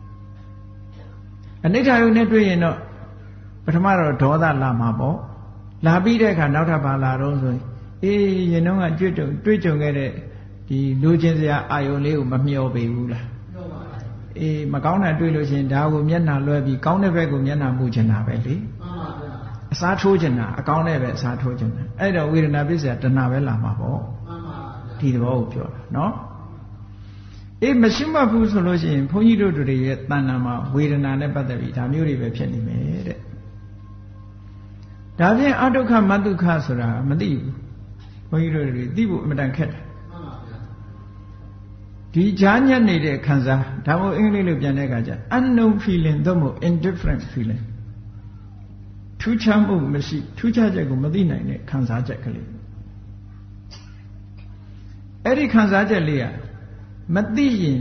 အနိဋ္ဌာယုနဲ့တွေ့ရင်တော့ပထမတော့ဒေါသလာမှာပေါ့လာပြီးတဲ့အခါနောက်ထပ်ဘာလာတော့ဆိုရင်အေးရင်တော့ကတွေ့ကြုံခဲ့တဲ့ဒီလိုချင်စရာအာယုံလေးကိုမမျှော်ပေဘူးလားအေးမကောင်းတာတွေ့လို့ရှိရင်ဒါကိုမျက်နှာလွှဲပြီးကောင်းတဲ့ဘက်ကိုမျက်နှာမူချင်တာပဲလေအစားထိုးချင်တာအကောင်းတဲ့ပဲအစားထိုးချင်တာအဲ့တော့ဝေဒနာပစ္စယတဏှာပဲလာမှာပေါ့ဒီသဘောကိုပြောတာနော်အေးမရှိမှဘူးဆိုလို့ရှိရင်ဘုန်းကြီးတို့တွေရဲ့တဏ္ဍာမှာဝေဒနာနဲ့ပတ်သက်ပြီးဒါမျိုးတွေပဲဖြစ်နေမယ်တဲ့ဒါဖြင့်အဒုက္ခမဒုက္ခဆိုတာမသိဘူးဘုန်းကြီးတို့တွေသိဖို့အမှန်တန်ခက်တယ်ဒီကြားညက်နေတဲ့ခံစားဒါမို့အင်္ဂလိပ်လိုပြန်တဲ့အခါကျ unknown feeling သို့မဟုတ် indifferent feeling ထူးခြားမှုမရှိထူးခြားချက်ကိုမသိနိုင်တဲ့ခံစားချက်ကလေးအဲ့ဒီခံစားချက်လေးကမသိရင်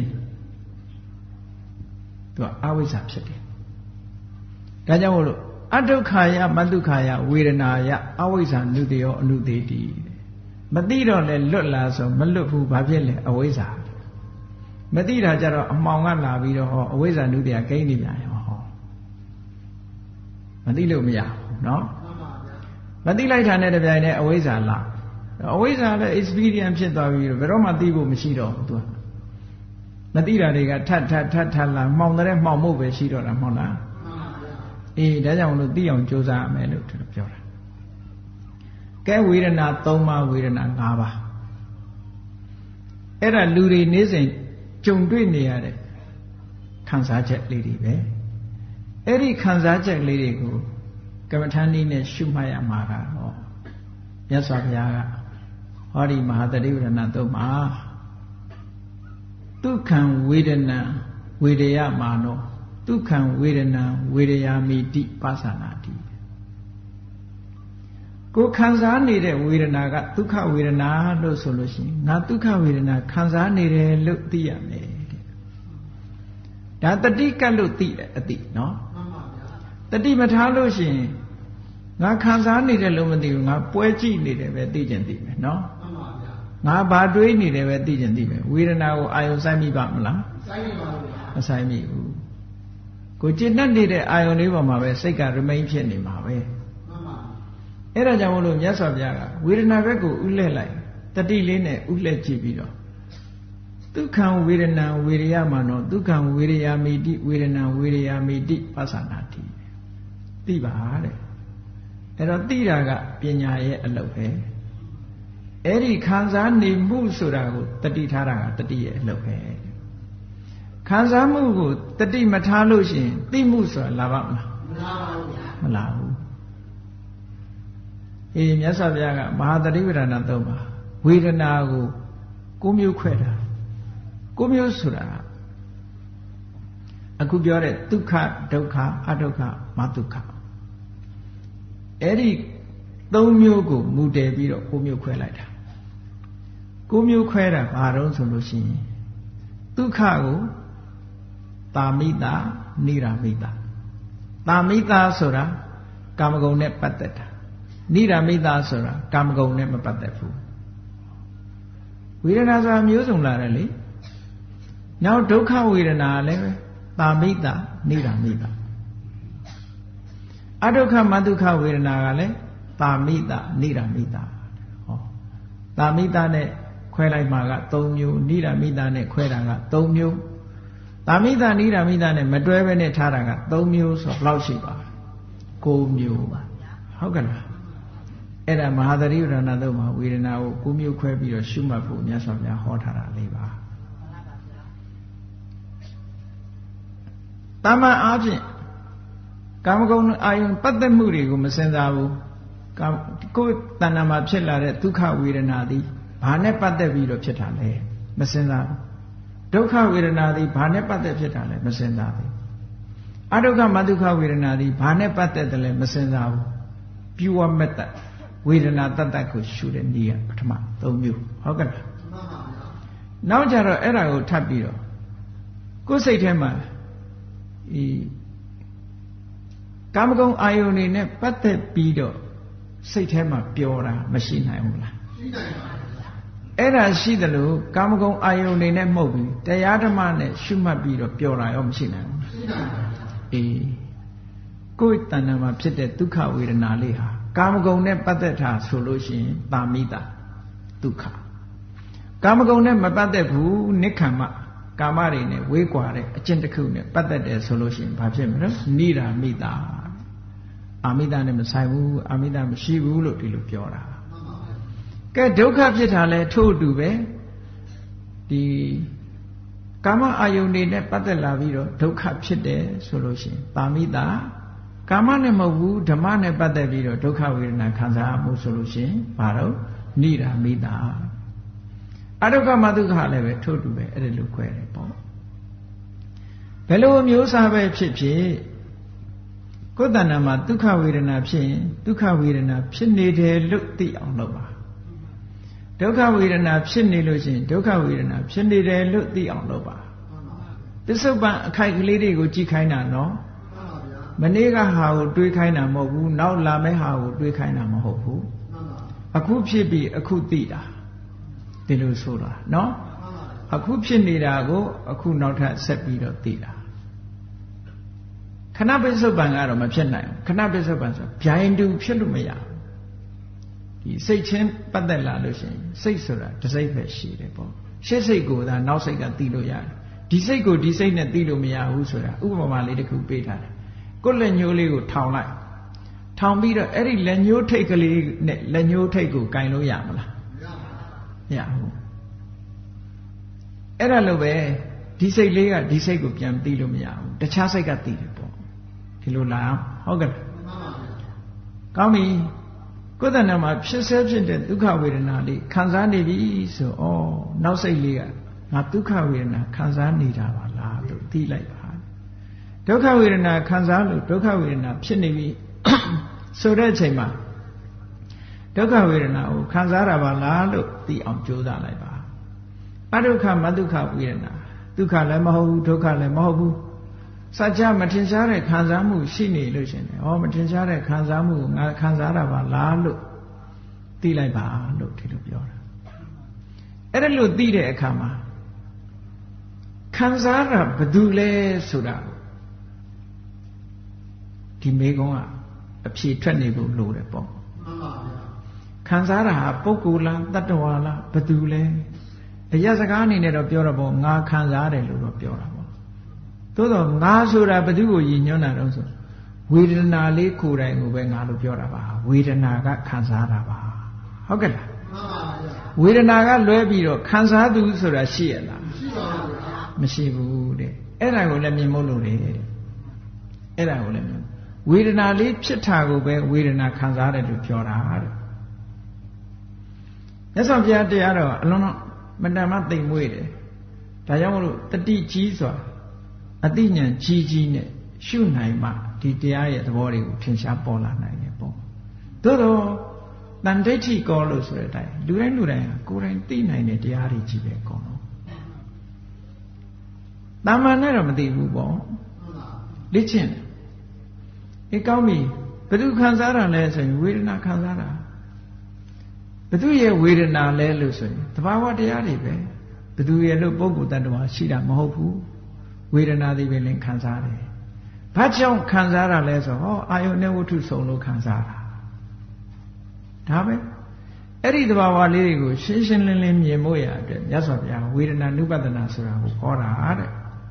သူကအဝိဇ္ဇာဖြစ်တယ်ဒါကြောင့်မို့လို့အဒုက္ခယမဒုက္ခယဝေဒနာယအဝိဇ္ဇာနုတယောအနုသေးတိမသိတော့လဲလွတ်လာဆိုမလွတ်ဘူးဘာဖြစ်လဲအဝိဇ္ဇာမသိတာကြတော့အမှောင်ကလာပြီးတော့ဟောအဝိဇ္ဇာနုတယောဂိမ်းနေပြန်ရောဟောသိလို့မရဘူးနော်မသိလိုက်တာနဲ့တပြိုင်တည်းအဝိဇ္ဇာလာအဝိဇ္ဇာလည်း experience ဖြစ်သွားပြီးတော့ဘယ်တော့မှသိဖို့မရှိတော့ဘူးသူကမသိတာတွေကထပ်လာမှောင်တဲ့မှောင်မှုပဲရှိတော့တာမဟုတ်လားအေးဒါကြောင့်လို့သိအောင်ကြိုးစားရမယ်လို့ပြောတာကဲဝေဒနာ3ပါးဝေဒနာ5ပါးအဲ့ဒါလူတွေနေ့စဉ်ကြုံတွေ့နေရတဲ့ခံစားချက်လေးတွေပဲအဲ့ဒီခံစားချက်လေးတွေကိုကမ္မထာနည်းနဲ့ရှုမှတ်ရမှာကတော့မြတ်စွာဘုရားကဟောဒီမဟာသတိပဋ္ဌာန်သုံးပါဒုက္ခံဝေဒနာဝေဒယမာနောဒုက္ခံဝေဒနာဝေဒယာမိတိပါသနာတိကိုခံစားနေတဲ့ဝေဒနာကဒုက္ခဝေဒနာလို့ဆိုလို့ရှိရင်ငါဒုက္ခဝေဒနာခံစားနေတယ်လို့သိရမယ်တဲ့ဒါတတိကတ်လို့သိတယ်အသိနော်တတိမထားလို့ရှိရင်ငါခံစားနေတယ်လို့မသိဘူးငါပွဲကြည့်နေတယ်ပဲသိချင်သိမယ်နော်ငါဘာတွေးနေတယ်ပဲသိချင်သိမယ်ဝေဒနာကိုအာယုံဆိုင်မိပါမလားဆိုင်မိပါဘူးမဆိုင်မိဘူးကိုจิตနဲ့နေတဲ့အာယုံလေးပေါ်မှာပဲစိတ်က remain ဖြစ်နေမှာပဲအဲ့ဒါကြောင့်မလို့မြတ်စွာဘုရားကဝေဒနာဘက်ကိုဥလှည့်လိုက်တတိလေးနဲ့ဥလှည့်ကြည့်ပြီးတော့ဒုက္ခံဝေဒနာဝေရယမှာတော့ဒုက္ခံဝေရယာမိတိဝေဒနာဝေရယာမိတိပသနာတိသိပါတဲ့အဲ့တော့သိတာကပညာရဲ့အလုပ်ပဲအဲ့ဒီခံစားနေမှုဆိုတာကိုတတိထားတာကတတိရဲ့အလုပ်ပဲခံစားမှုကိုတတိမထားလို့ရှိရင်သိမှုဆိုတာလာပါမလားမလာပါဘူးဗျာမလာဘူးအေးမြတ်စွာဘုရားကမဟာသတိပဋ္ဌာန်သုံးပါဝေဒနာကို9မျိုးခွဲတာ9မျိုးဆိုတာအခုပြောတဲ့ဒုက္ခဒုက္ခအဒုက္ခမဒုက္ခအဲ့ဒီ3မျိုးကိုမူတည်ပြီးတော့9မျိုးခွဲလိုက်တာ9မျိုးခွဲတာဘာတော့ဆိုလို့ရှိရင်ဒုက္ခကိုတာမိတာနိရာမိတာတာမိတာဆိုတာကာမဂုဏ်နဲ့ပတ်သက်တာနိရာမိတာဆိုတာကာမဂုဏ်နဲ့မပတ်သက်ဘူးဝေဒနာဆိုတာမျိုးစုံလာတယ်လေနောက်ဒုက္ခဝေဒနာလည်းပဲတာမိတာနိရာမိတာအဒုက္ခမဒုက္ခဝေဒနာကလည်းတာမိတာနိရာမိတာဟောတာမိတာနဲ့ခွဲလိုက်မှာက3မျိုးနိရာမိတာနဲ့ခွဲတာက3မျိုးတာမိတာနိရာမိတာနဲ့မတွဲဘဲနဲ့ထားတာက3မျိုးဆိုဘယ်လောက်ရှိပါ9မျိုးပါဟုတ်ကဲ့လားအဲ့ဒါမဟာသတိပဋ္ဌာန်သုံးမှာဝေဒနာကို9မျိုးခွဲပြီးတော့ရှုမှတ်ဖို့မြတ်စွာဘုရားဟောထားတာလေးပါတာမန်အားဖြင့်ကာမဂုဏ်အာယုံပတ်သက်မှုတွေကိုမစင်စားဘူးကိုယ်တဏ္ဍာမှာဖြစ်လာတဲ့ဒုက္ခဝေဒနာသည်ဘာနဲ့ပတ်သက်ပြီးတော့ဖြစ်တာလဲမစင်စားဘူးဒုက္ခဝေဒနာသည်ဘာနဲ့ပတ်သက်ဖြစ်တာလဲမစင်စားဘူးအဒုက္ခမဒုက္ခဝေဒနာသည်ဘာနဲ့ပတ်သက်တယ်လဲမစင်စားဘူးပြုဝမတ္တဝေဒနာတတ္တကိုရှုတဲ့နည်းကပထမ3မျိုးဟုတ်ကဲ့လားနောက်ကြတော့အဲ့ဒါကိုထပ်ပြီးတော့ကိုယ်စိတ်ထဲမှာကာမဂုဏ်အာယုန်တွေနဲ့ပတ်သက်ပြီးတော့စိတ်ထဲမှာပျော်တာမရှိနိုင်ဘူးလားရှိနိုင်ပါဘူးအဲ့ဒါရှိတယ်လို့ကာမဂုဏ်အာယုန်တွေနဲ့မဟုတ်ဘူးတရားဓမ္မနဲ့ရှုမှတ်ပြီးတော့ပျော်တာရောမရှိနိုင်ဘူးရှိနိုင်ပါဘူးအေးကိုယ်တဏ္ဍာမှာဖြစ်တဲ့ဒုက္ခဝေဒနာလေးဟာကာမဂုဏ်နဲ့ပတ်သက်တာဆိုလို့ရှိရင်တာမိတာဒုက္ခကာမဂုဏ်နဲ့မပတ်သက်ဘူးနိက္ခမကာမတွေနဲ့ဝေးကွာတဲ့အကျင့်တစ်ခုနဲ့ပတ်သက်တယ်ဆိုလို့ရှိရင်ဘာဖြစ်မလဲနိရာမိတာအာမိတာနဲ့မဆိုင်ဘူးအာမိတာမရှိဘူးလို့ဒီလိုပြောတာကဲဒုက္ခဖြစ်တာလဲထို့အတူပဲဒီကာမအာယုန်တွေနဲ့ပတ်သက်လာပြီးတော့ဒုက္ခဖြစ်တယ်ဆိုလို့ရှိရင်တာမိတာကာမနဲ့မဟုတ်ဘူးဓမ္မနဲ့ပတ်သက်ပြီးတော့ဒုက္ခဝေဒနာခံစားမှုဆိုလို့ရှိရင်ဘာလို့နိရာမိတာအဒုက္ခမဒုက္ခလည်းပဲထို့တူပဲအဲ့ဒါလိုခွဲတယ်ပေါ့ဘယ်လိုမျိုးစားပဲဖြစ်ဖြစ်ကိုယ်တဏ္ဍာမှာဒုက္ခဝေဒနာဖြစ်ရင်ဒုက္ခဝေဒနာဖြစ်နေတယ်လို့သိအောင်လုပ်ပါဒုက္ခဝေဒနာဖြစ်နေလို့ရှိရင်ဒုက္ခဝေဒနာဖြစ်နေတယ်လို့သိအောင်လုပ်ပါပစ္စုပန်အခိုက်ကလေးတွေကိုကြည့်ခိုင်းတာနော်မနေ့ကဟာကိုတွေးခိုင်းတာမဟုတ်ဘူးနောက်လာမယ့်ဟာကိုတွေးခိုင်းတာမဟုတ်ဘူးအခုဖြစ်ပြီးအခုသိတာဒီလိုဆိုတာနော်အခုဖြစ်နေတာကိုအခုနောက်ထပ်ဆက်ပြီးတော့သိတာခဏပိစုပန်ကတော့မဖြစ်နိုင်ဘူးခဏပိစုပန်ဆိုဗျိုင်းတူဖြစ်လို့မရဘူးဒီစိတ်ချင်းပတ်သက်လာလို့ရှိရင်စိတ်ဆိုတာတစ်စိတ်ပဲရှိတယ်ပေါ့ရှေ့စိတ်ကိုသာနောက်စိတ်ကသိလို့ရတယ်ဒီစိတ်ကိုဒီစိတ်နဲ့သိလို့မရဘူးဆိုတာဥပမာလေးတစ်ခုပေးထားတယ်ကိုယ်လက်ညှိုးလေးကိုထောင်လိုက်ထောင်ပြီးတော့အဲ့ဒီလက်ညှိုးထိတ်ကလေးနဲ့လက်ညှိုးထိတ်ကိုကင်လို့ရမလားမရဘူးအဲ့ဒါလို့ပဲဒီစိတ်လေးကဒီစိတ်ကိုပြန်သိလို့မရဘူးတခြားစိတ်ကသိတယ်ပေါ့ဒီလိုလားဟုတ်ကဲ့ကောင်းပြီကိုယ်တဏ္ဍာမှာဖြစ်ဆဲဖြစ်တဲ့ဒုက္ခဝေဒနာလေးခံစားနေပြီဆိုဩနောက်စိတ်လေးကငါဒုက္ခဝေဒနာခံစားနေတာပါလားလို့သိလိုက်ပါဒုက္ခဝေဒနာခံစားလို့ဒုက္ခဝေဒနာဖြစ်နေပြီဆိုတဲ့အချိန်မှာဒုက္ခဝေဒနာကိုခံစားတာပါလားလို့သိအောင်ကြိုးစားလိုက်ပါအဒုက္ခမဒုက္ခဝေဒနာဒုက္ခလည်းမဟုတ်ဘူးဒုက္ခလည်းမဟုတ်ဘူးစัจ जा မထင်ရှားတဲ့ခံစားမှုရှိနေလို့ရှင်တယ်မထင်ရှားတဲ့ခံစားမှုကိုငါခံစားတာပါလားလို့သိလိုက်ပါလို့ဒီလိုပြောတာအဲ့ဒါလို့သိတဲ့အခါမှာခံစားတာဘာလို့လဲဆိုတာဒီမေကုံးကအဖြေထွက်နေဖို့လိုတယ်ပေါ့ခံစားတာဟာပုဂ္ဂိုလ်လားတ attva လားဘာလို့လဲအရာစကားအနေနဲ့တော့ပြောတော့ပေါ့ငါခံစားတယ်လို့တော့ပြောတာပေါ့သို့တော့ငါဆိုတာဘယ်သူကိုရည်ညွှန်းတာတော့ဆိုဝေဒနာလေးကိုယ်တိုင်ကိုပဲငါလို့ပြောတာပါဝေဒနာကခံစားတာပါဟုတ်ကဲ့လားဝေဒနာကလွဲပြီးတော့ခံစားသူဆိုတာရှိရလားမရှိဘူးတဲ့အဲ့ဒါကိုလည်းမြင်မို့လို့တယ်တဲ့အဲ့ဒါကိုလည်းမြင်ဝေဒနာလေးဖြစ်တာကိုပဲဝေဒနာခံစားတယ်လို့ပြောတာတဲ့မြတ်စွာဘုရားတရားတော်အလုံးလုံးမတန်မှသိမ်မွေ့တယ်ဒါကြောင့်မလို့တတိကြီးစွာအသိဉာဏ်ကြီးကြီးနဲ့ရှုနိုင်မှဒီတရားရဲ့သဘောတွေကိုထင်ရှားပေါ်လာနိုင်တယ်ပေါ့သို့တော့တန်ဋိဋ္ဌိကောလို့ဆိုတဲ့အတိုင်းလူတိုင်းဟာကိုယ်တိုင်သိနိုင်တဲ့တရားတွေကြီးပဲကောတော့တာမန်နဲ့တော့မသိဘူးပေါ့လေ့ကျင့်တယ်ကောင်းပြီဘယ်သူခံစားတာလဲဆိုရင်ဝေဒနာခံစားတာဘယ်သူရဲ့ဝေဒနာလဲလို့ဆိုရင်သဘာဝတရားတွေပဲဘယ်သူရဲ့လို့ပုဂ္ဂိုလ်တ attva ရှိတာမဟုတ်ဘူးဝေဒနာတွေပဲလင်းခံစားတယ်ဘာကြောင့်ခံစားတာလဲဆိုတော့အာယုန်နဲ့ဝတ္ထုစုံလို့ခံစားတာဒါပဲအဲ့ဒီသဘာဝလေးတွေကိုရှင်းရှင်းလင်းလင်းမြင်ဖို့ရအတွက်မြတ်စွာဘုရားဝေဒနာနုပဒနာဆိုတာကိုဟောတာတဲ့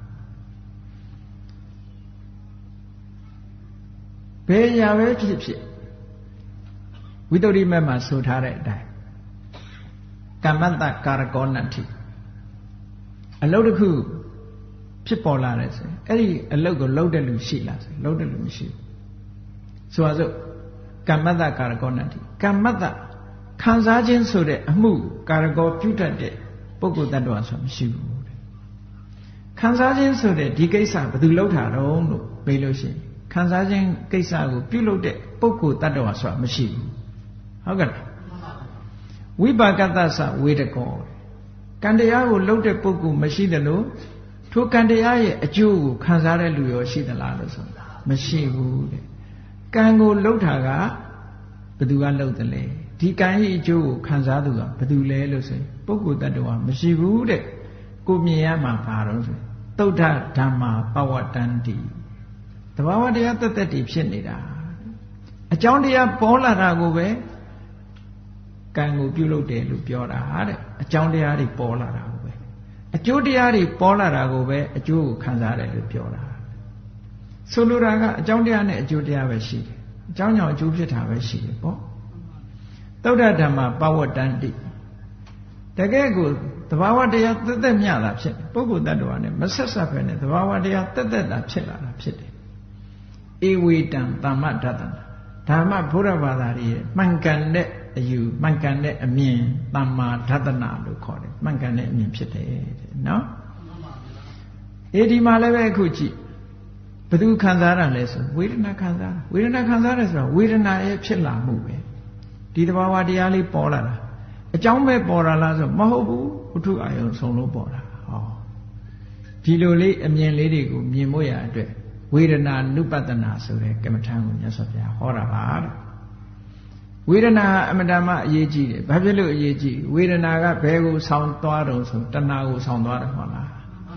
ဘယ်ရာပဲဖြစ်ဖြစ်ဝိတ္တုရိမတ်မှာဆိုထားတဲ့အတိုင်းကမ္မတ္တကာရကောနတ္ထိအလုတ်တစ်ခုဖြစ်ပေါ်လာတယ်ဆိုရင်အဲ့ဒီအလုတ်ကိုလုပ်တဲ့လူရှိလားဆိုလုပ်တဲ့လူမရှိဘူးဆိုပါစို့ကမ္မတ္တကာရကောနတ္ထိကမ္မတ္တခံစားခြင်းဆိုတဲ့အမှုကာရကောပြုတတ်တဲ့ပုဂ္ဂိုလ်တ attva ဆိုမရှိဘူးတဲ့ခံစားခြင်းဆိုတဲ့ဒီကိစ္စဘယ်သူလုပ်တာတော့လို့ပြောလို့ရှိရင်ခံစားခြင်းကိစ္စကိုပြုလုပ်တဲ့ပုဂ္ဂိုလ်တ attva ဆိုတာမရှိဘူးဟုတ်ကဲ့ဝိပါကတ္တသဝေဒကောကံတရားကိုလုပ်တဲ့ပုဂ္ဂိုလ်မရှိတယ်လို့ထိုကံတရားရဲ့အကျိုးကိုခံစားတဲ့လူရောရှိသလားလို့ဆိုတာမရှိဘူးတဲ့ကံကိုလုပ်တာကဘယ်သူကလုပ်တယ်လဲဒီကံရဲ့အကျိုးကိုခံစားသူကဘယ်သူလဲလို့ဆိုရင်ပုဂ္ဂိုလ်တ attva မရှိဘူးတဲ့ကိုမြင်ရမှာပါတော့ဆိုသုဒ္ဓဓမ္မာပဝတ္တန္တိတဘာဝတရားတက်တက်တည်ဖြစ်နေတာအကြောင်းတရားပေါ်လာတာကိုပဲကံကိုပြုလုပ်တယ်လို့ပြောတာတဲ့အကြောင်းတရားတွေပေါ်လာတာကိုပဲအကျိုးတရားတွေပေါ်လာတာကိုပဲအကျိုးကိုခံစားတယ်လို့ပြောတာဆိုလိုတာကအကြောင်းတရားနဲ့အကျိုးတရားပဲရှိတယ်အကြောင်းကြောင့်အကျိုးဖြစ်တာပဲရှိတယ်ပေါ့သုဒ္ဓဓမ္မပဝတ္တန္တိတကယ်ကိုသဘာဝတရားတက်တက်မြတာဖြစ်တယ်ပုဂ္ဂိုလ်တ attva နဲ့မဆက်ဆက်ပဲနဲ့သဘာဝတရားတက်တက်တာဖြစ်လာတာဖြစ်တယ်ဧဝေတံသမ္မဒတ္တနာဓမ္မဘုရားဘာသာရဲ့မှန်ကန်တဲ့အယူမှန်ကန်တဲ့အမြင်သမ္မာဒတနာလို့ခေါ်တယ်မှန်ကန်တဲ့အမြင်ဖြစ်တယ်တဲ့နော်ဒီမှာလည်းပဲအခုကြည့်ဘယ်သူခံစားတာလဲဆိုဝေဒနာခံစားဝေဒနာခံစားတယ်ဆိုတော့ဝေဒနာရဲ့ဖြစ်လာမှုပဲဒီသဘာဝတရားလေးပေါ်လာတာအကြောင်းပဲပေါ်လာလားဆိုမဟုတ်ဘူးဝတ္ထုအာယုံဆုံးလို့ပေါ်လာဟောဒီလိုလေးအမြင်လေးတွေကိုမြင်ဖို့ရအတွက်ဝေဒနာနုပဒနာဆိုတဲ့ကမ္မထံကိုမြတ်စွာဘုရားဟောတာပါတဲ့ဝေဒနာအမတ္တမအရေးကြီးတယ်ဘာဖြစ်လို့အရေးကြီးဝေဒနာကဘယ်ကိုဆောင်းသွားတော့ဆိုတဏှာကိုဆောင်းသွားတယ်ဟုတ်လား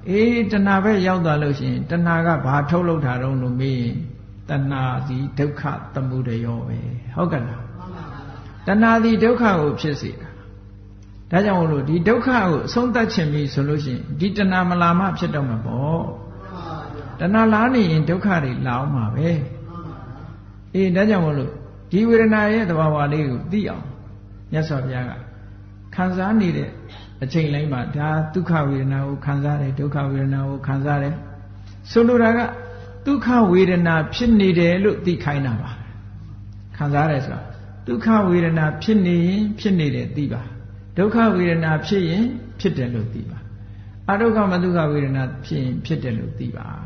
တဏှာပဲရောက်သွားလို့ရှိရင်တဏှာကဘာထုတ်လုပ်တာတုံးလို့မေးရင်တဏှာစီဒုက္ခသမုဒယောပဲဟုတ်ကဲ့လားတဏှာစီဒုက္ခကိုဖြစ်စေတာဒါကြောင့်မို့လို့ဒီဒုက္ခကိုအဆုံးသတ်ခြင်းပြီဆိုလို့ရှိရင်ဒီတဏှာမလာမှဖြစ်တော့မှာပေါ့တဏှာလာနေရင်ဒုက္ခတွေလာအောင်မှာပဲဒါကြောင့်မို့လို့ဒီဝေဒနာရဲ့သဘာဝလေးကိုသိအောင်မြတ်စွာဘုရားကခံစားနေတဲ့အချိန်တိုင်းမှာဒါဒုက္ခဝေဒနာကိုခံစားတယ်ဒုက္ခဝေဒနာကိုခံစားတယ်ဆိုလိုတာကဒုက္ခဝေဒနာဖြစ်နေတယ်လို့သိခိုင်းတာပါခံစားတယ်ဆိုတာဒုက္ခဝေဒနာဖြစ်နေရင်ဖြစ်နေတယ်သိပါဒုက္ခဝေဒနာဖြစ်ရင်ဖြစ်တယ်လို့သိပါအဒုက္ခမဒုက္ခဝေဒနာဖြစ်ရင်ဖြစ်တယ်လို့သိပါ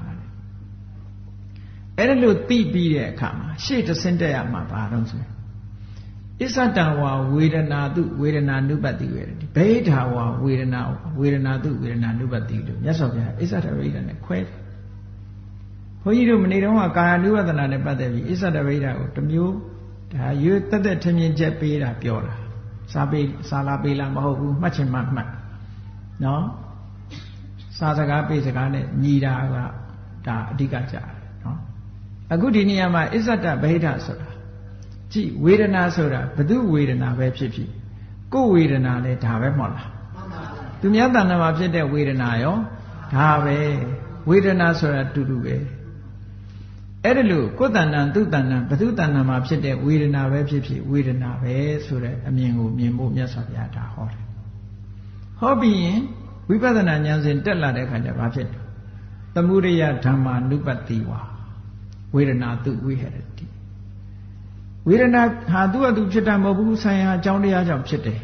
အဲ့ဒါလို့သိပြီးတဲ့အခါမှာရှေ့တဆင့်တက်ရမှာပါတော့ဆိုအစ္ဆတံဝါဝေဒနာတုဝေဒနာနုပတ္တိဝေဒတိဗေဒာဝါဝေဒနာတုဝေဒနာနုပတ္တိလို့မြတ်စွာဘုရားအစ္ဆတဗေဒနဲ့ခွဲတယ်ဘုန်းကြီးတို့မနေ့တုန်းကကာယ ानु ပဒနာနဲ့ပတ်သက်ပြီးအစ္ဆတဗေဒကိုတစ်မျိုးဒါရွေးတက်တက်ထင်မြင်ချက်ပေးတာပြောတာစာလာပေးလားမဟုတ်ဘူးမှတ်ချင်မှမှတ်နော်စာစကားပေးစကားနဲ့ညီတာကဒါအဓိကကြတယ်နော်အခုဒီနေရာမှာအစ္ဆတဗေဒဆိုတာကြည့်ဝေဒနာဆိုတာဘု து ဝေဒနာပဲဖြစ်ဖြစ်ကိုယ်ဝေဒနာလည်းဒါပဲမဟုတ်လားသူများတဏ္ဍာမှာဖြစ်တဲ့ဝေဒနာရောဒါပဲဝေဒနာဆိုတာတူတူပဲအဲ့ဒါလို့ကိုယ်တဏ္ဍာသူတဏ္ဍာဘု து တဏ္ဍာမှာဖြစ်တဲ့ဝေဒနာပဲဖြစ်ဖြစ်ဝေဒနာပဲဆိုတဲ့အမြင်ကိုမြင်ဖို့မြတ်စွာဘုရားဒါဟောတယ်ဟောပြီးရင်ဝိပဿနာဉာဏ်စဉ်တက်လာတဲ့အခါကျဘာဖြစ်လဲသမုဒယဓမ္မာနုပတ္တိဝါဝေဒနာတုဝိဟရတိဝေဒနာဟာသူ့အတူဖြစ်တာမဟုတ်ဘူးဆိုင်ရာအကြောင်းတရားကြောင့်ဖြစ်တယ်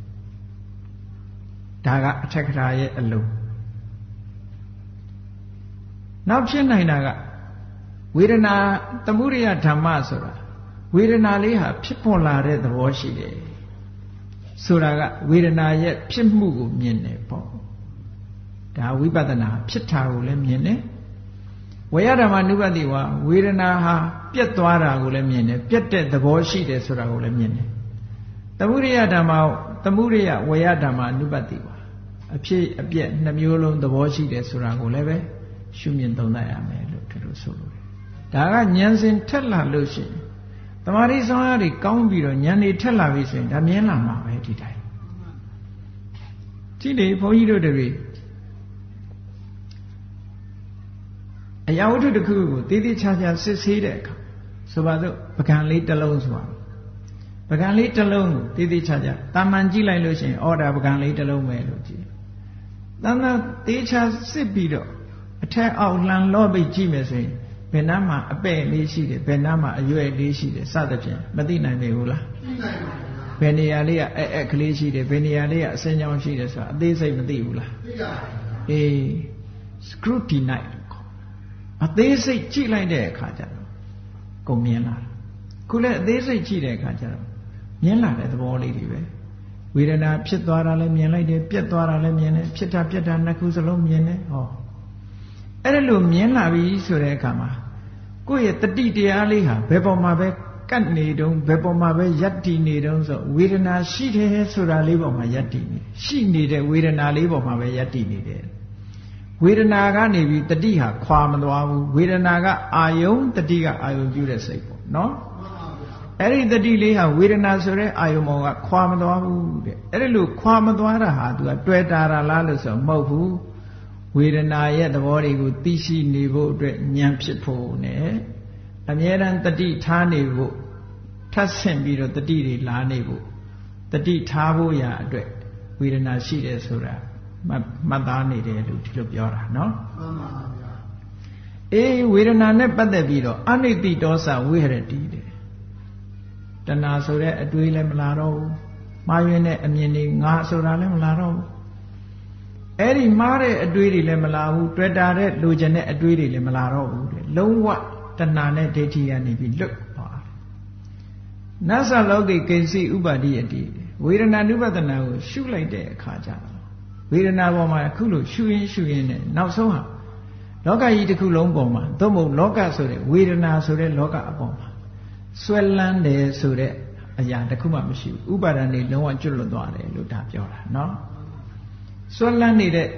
ဒါကအထက်ကထာရဲ့အလုံးနောက်ဖြစ်နိုင်တာကဝေဒနာသမုဒယဓမ္မဆိုတာဝေဒနာလေးဟာဖြစ်ပေါ်လာတဲ့သဘောရှိတယ်ဆိုတာကဝေဒနာရဲ့ဖြစ်မှုကိုမြင်တယ်ပေါ့ဒါဝိပဿနာဖြစ်တာကိုလည်းမြင်တယ်ဝေယဓမ္မနုပတ္တိဝါဝေဒနာဟာပြတ်သွားတာကိုလည်းမြင်တယ်ပြတ်တဲ့သဘောရှိတယ်ဆိုတာကိုလည်းမြင်တယ်သမုဒယဓမ္မသမုဒယဝေယဓမ္မနုပတ္တိဝါအဖြစ်အပျက်နှမျိုးလုံးသဘောရှိတယ်ဆိုတာကိုလည်းပဲရှုမြင်သုံးသပ်ရမယ်လို့ဒီလိုဆိုလို့ဒါကဉာဏ်စဉ်ထက်လာလို့ရှိရင်တမာတိဆောင်ရတွေကောင်းပြီးတော့ဉာဏ်တွေထက်လာပြီဆိုရင်ဒါမြင်လာမှာပဲဒီတိုင်းကြည့်လေဘုန်းကြီးတို့တွေအရာဝတ္ထုတစ်ခုကိုတည်တည်ချာချာစစ်ဆေးတဲ့အခါဆိုပါစို့ပကံလေးတစ်လုံးဆိုတာပကံလေးတစ်လုံးကိုတည်တည်ချာချာတာမန်ကြည့်လိုက်လို့ရှိရင်အော်ဒါပကံလေးတစ်လုံးပဲလို့ကြည့်တန်တာတေးချာစစ်ပြီးတော့အထက်အောက်လှန်လောပိတ်ကြည့်မယ်ဆိုရင်ဘယ်နှမှာအပဲ့လေးရှိတယ်ဘယ်နှမှာအရွယ်လေးရှိတယ်စသဖြင့်မသိနိုင်ပေဘူးလားသိနိုင်ပါဘူးဘယ်နေရာလေးကကလေးရှိတယ်ဘယ်နေရာလေးကအစင်းကြောင်းရှိတယ်ဆိုတာအသေးစိတ်မသိဘူးလားသိပါဘူးscrutinizeအသေးစိတ်ကြည့်လိုက်တဲ့အခါကျတော့ကုန်မြင်လာခုလည်းအသေးစိတ်ကြည့်တဲ့အခါကျတော့မြင်လာတဲ့သဘောလေးတွေပဲဝေဒနာဖြစ်သွားတာလည်းမြင်လိုက်တယ်ပြတ်သွားတာလည်းမြင်တယ်ဖြစ်တာပြတ်တာနှစ်ခုစလုံးမြင်တယ်ဟောအဲ့ဒါလို့မြင်လာပြီဆိုတဲ့အခါမှာကိုယ့်ရဲ့တတိတရားလေးဟာဘယ်ပေါ်မှာပဲကတ်နေတုံးဘယ်ပေါ်မှာပဲယက်တည်နေတုံးဆိုဝေဒနာရှိတယ်ဆိုတာလေးပေါ်မှာယက်တည်နေရှိနေတဲ့ဝေဒနာလေးပေါ်မှာပဲယက်တည်နေတယ်ဝေဒနာကနေပြီးတတိဟာခွာမသွားဘူးဝေဒနာကအာယုံတတိကအာယုံပြုတဲ့စိတ်ပေါ့နော်အဲ့ဒီတတိလေးဟာဝေဒနာဆိုတဲ့အာယုံမောကခွာမသွားဘူးတဲ့အဲ့ဒါလို့ခွာမသွားတာဟာသူကတွေ့တာလားလို့ဆိုမဟုတ်ဘူးဝေဒနာရဲ့သဘောတွေကိုသိရှိနေဖို့အတွက်ဉာဏ်ဖြစ်ဖို့နဲ့အမြဲတမ်းတတိထားနေဖို့ထပ်ဆင့်ပြီးတော့တတိတွေလာနေဖို့တတိထားဖို့ရာအတွက်ဝေဒနာရှိတယ်ဆိုတာမှတ်သားနေတယ်လို့ဒီလိုပြောတာနော်မှန်ပါဗျာဝေဒနာနဲ့ပတ်သက်ပြီးတော့အနိတိတောသဝိဟရတိတဲ့တဏှာဆိုတဲ့အတွေးလည်းမလာတော့ဘူးမှားယွင်းတဲ့အမြင်တွေငါဆိုတာလည်းမလာတော့ဘူးအဲ့ဒီမှားတဲ့အတွေးတွေလည်းမလာဘူးတွေ့တာတဲ့လိုချင်တဲ့အတွေးတွေလည်းမလာတော့ဘူးတဲ့လုံးဝတဏှာနဲ့ဒိဋ္ဌိကနေပြီးလွတ်သွားတယ်နသလောကိကိဉ္စီဥပါတိယတိဝေဒနာနုပဒနာကိုရှုလိုက်တဲ့အခါကျတော့ဝေဒနာပေါ်မှာအခုလို့ရှုရင်းနဲ့နောက်ဆုံးဟာလောကကြီးတစ်ခုလုံးပေါ်မှာသို့မဟုတ်လောကဆိုတဲ့ဝေဒနာဆိုတဲ့လောကအပေါ်မှာဆွဲလန်းတယ်ဆိုတဲ့အရာတစ်ခုမှမရှိဘူးဥပါဒဏ်တွေလုံးဝကျွတ်လွတ်သွားတယ်လို့ဒါပြောတာနော်ဆွဲလန်းနေတဲ့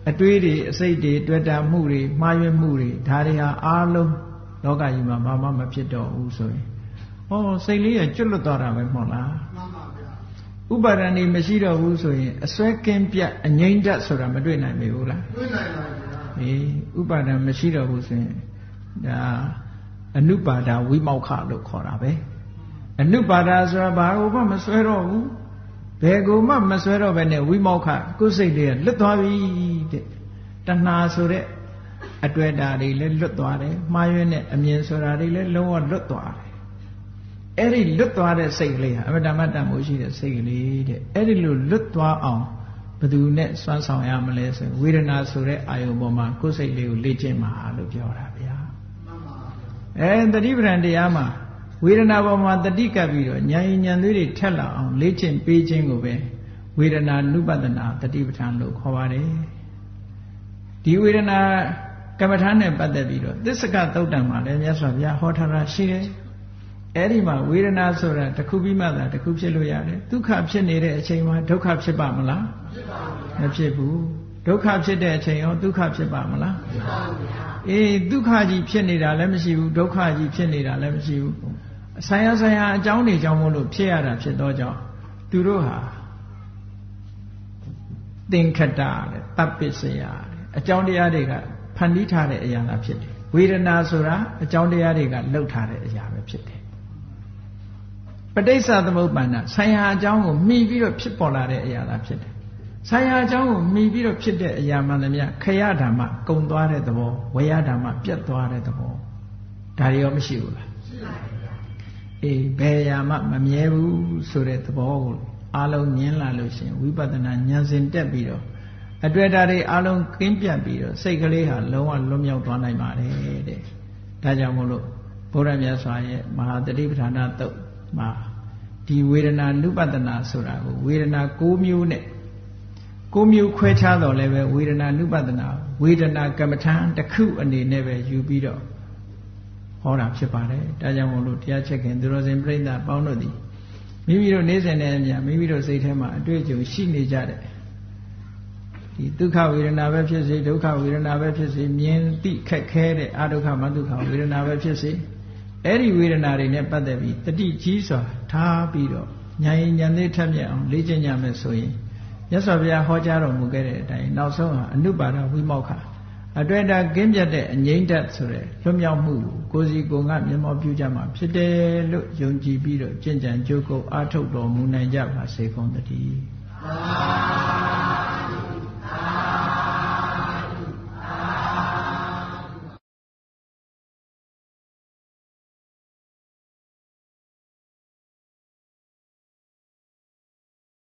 အတွေးတွေအစိတ်တွေတွေ့တာမှုတွေမှားယွင်းမှုတွေဒါတွေဟာအားလုံးလောကကြီးမှာဘာမှမဖြစ်တော့ဘူးဆိုရင်ဟောစိတ်လေးကကျွတ်လွတ်သွားတာပဲမဟုတ်လားမှန်ပါဗျာဥပါဒဏ်တွေမရှိတော့ဘူးဆိုရင်အစွဲကင်းပြတ်အငြိမ့်တတ်ဆိုတာမတွေ့နိုင်ဘူးလားတွေ့နိုင်ပါဗျာဥပါဒဏ်မရှိတော့ဘူးဆိုရင်ဒါအနုပါဒဝိမောက္ခလို့ခေါ်တာပဲအနုပါဒဆိုတာဘာလို့မှမစွဲတော့ဘူးဘယ်ကိုမှမစွဲတော့ပဲနဲ့ဝိမောက္ခကိုယ်စိတ်လေးကလွတ်သွားပြီတဲ့တဏှာဆိုတဲ့အတွေ့အတာတွေလည်းလွတ်သွားတယ်မှားယွင်းတဲ့အမြင်ဆိုတာတွေလည်းလုံးဝလွတ်သွားတယ်အဲ့ဒီလွတ်သွားတဲ့စိတ်ကလေးဟာအမတ္တမတ္တမို့ရှိတဲ့စိတ်ကလေးတဲ့အဲ့ဒီလိုလွတ်သွားအောင်ဘယ်သူနဲ့စွမ်းဆောင်ရမလဲဆိုဝေဒနာဆိုတဲ့အာယုံပေါ်မှာကိုယ်စိတ်လေးကိုလေ့ကျင့်ပါလို့ပြောတာဗျာတတိပဌာန်တရားမှာဝေဒနာပေါ်မှာတတိကပ်ပြီးတော့ဉာဏ်ဉာဏ်သွေးတွေထက်လာအောင်လေ့ကျင့်ပေးခြင်းကိုပဲဝေဒနာနုပဒနာတတိပဌာန်လို့ခေါ်ပါတယ်ဒီဝေဒနာကမ္မထာနဲ့ပတ်သက်ပြီးတော့သစ္စကသုတ်တံမှာလည်းမြတ်စွာဘုရားဟောထားတာရှိတယ်အဲ့ဒီမှာဝေဒနာဆိုတာတစ်ခုပြီးမှသာတစ်ခုဖြစ်လို့ရတယ်ဒုက္ခဖြစ်နေတဲ့အချိန်မှာဒုက္ခဖြစ်ပါမလားမဖြစ်ဘူးဒုက္ခဖြစ်တဲ့အချိန်ရောဒုက္ခဖြစ်ပါမလားဖြစ်ပါဘူးဗျာအေးဒုက္ခကြီးဖြစ်နေတာလည်းမရှိဘူးဒုက္ခကြီးဖြစ်နေတာလည်းမရှိဘူးဆိုင်ရာအကြောင်းတွေကြောင့်မို့လို့ဖြစ်ရတာဖြစ်တော့ကြောင့်သူတို့ဟာသင်္ခတတဲ့တပ်ပစ္စယတဲ့အကြောင်းတရားတွေကဖန်တီးထားတဲ့အရာလားဖြစ်တယ်ဝေဒနာဆိုတာအကြောင်းတရားတွေကလှုပ်ထားတဲ့အရာပဲဖြစ်တယ်ပဋိစ္စသမုပ္ပါဒ်ဆိုင်ရာအကြောင်းကိုမှီပြီးတော့ဖြစ်ပေါ်လာတဲ့အရာလားဖြစ်တယ်ဆိုင်ရာအကြောင်းကိုမှီပြီးတော့ဖြစ်တဲ့အရာမှန်သမျှခရဓမ္မကုံသွားတဲ့သဘောဝေယဓမ္မပြတ်သွားတဲ့သဘောဒါတွေရောမရှိဘူးလားရှိပါဘူးအေးဘယ်အရာမှမမြဲဘူးဆိုတဲ့သဘောကိုအားလုံးမြင်လာလို့ရှိရင်ဝိပဿနာဉာဏ်စဉ်တက်ပြီးတော့အတွေ့အတာတွေအားလုံးကင်းပြတ်ပြီးတော့စိတ်ကလေးဟာလုံးဝလွတ်မြောက်သွားနိုင်ပါတယ်တဲ့ဒါကြောင့်မို့လို့ဘုရားမြတ်စွာရဲ့မဟာတတိပဋ္ဌာနာသုတ်မှာဒီဝေဒနာနုပဒနာဆိုတာကိုဝေဒနာ6မျိုးနဲ့6မျိုးခွဲခြားတော့လည်းပဲဝေဒနာနုပဒနာဝေဒနာကမ္မထံတစ်ခုအနေနဲ့ပဲယူပြီးတော့ဟောတာဖြစ်ပါတယ်ဒါကြောင့်မို့လို့တရားချက်ခင်သူတော်စင်ပြိဿပေါင်းတို့သည်မိမိတို့နေစဉ်နဲ့အမျှမိမိတို့စိတ်ထဲမှာအတွေ့အကြုံရှိနေကြတဲ့ဒီဒုက္ခဝေဒနာပဲဖြစ်စေဒုက္ခဝေဒနာပဲဖြစ်စေမြင်သိခက်ခဲတဲ့အဒုက္ခမဒုက္ခဝေဒနာပဲဖြစ်စေအဲ့ဒီဝေဒနာတွေနဲ့ပတ်သက်ပြီးတတိကြီးစွာထားပြီးတော့ဉာဏ်ဉာဏ်သေးထက်မြက်အောင်လေ့ကျင့်ကြမယ်ဆိုရင်မြတ်စွာဘုရားဟောကြားတော်မူခဲ့တဲ့အတိုင်းနောက်ဆုံးဟာအနုပါဒဝိမောက္ခအတွေ့အတာကင်းပြတ်တဲ့အငြိမ့်သက်ဆိုတဲ့လွတ်မြောက်မှုကိုယ်စီကိုယ်ငါမျက်မှောက်ပြုကြမှာဖြစ်တယ်လို့ယုံကြည်ပြီးတော့ကျင့်ကြံကြိုးကုပ်အားထုတ်တော်မူနိုင်ကြပါစေကုန်သတည်း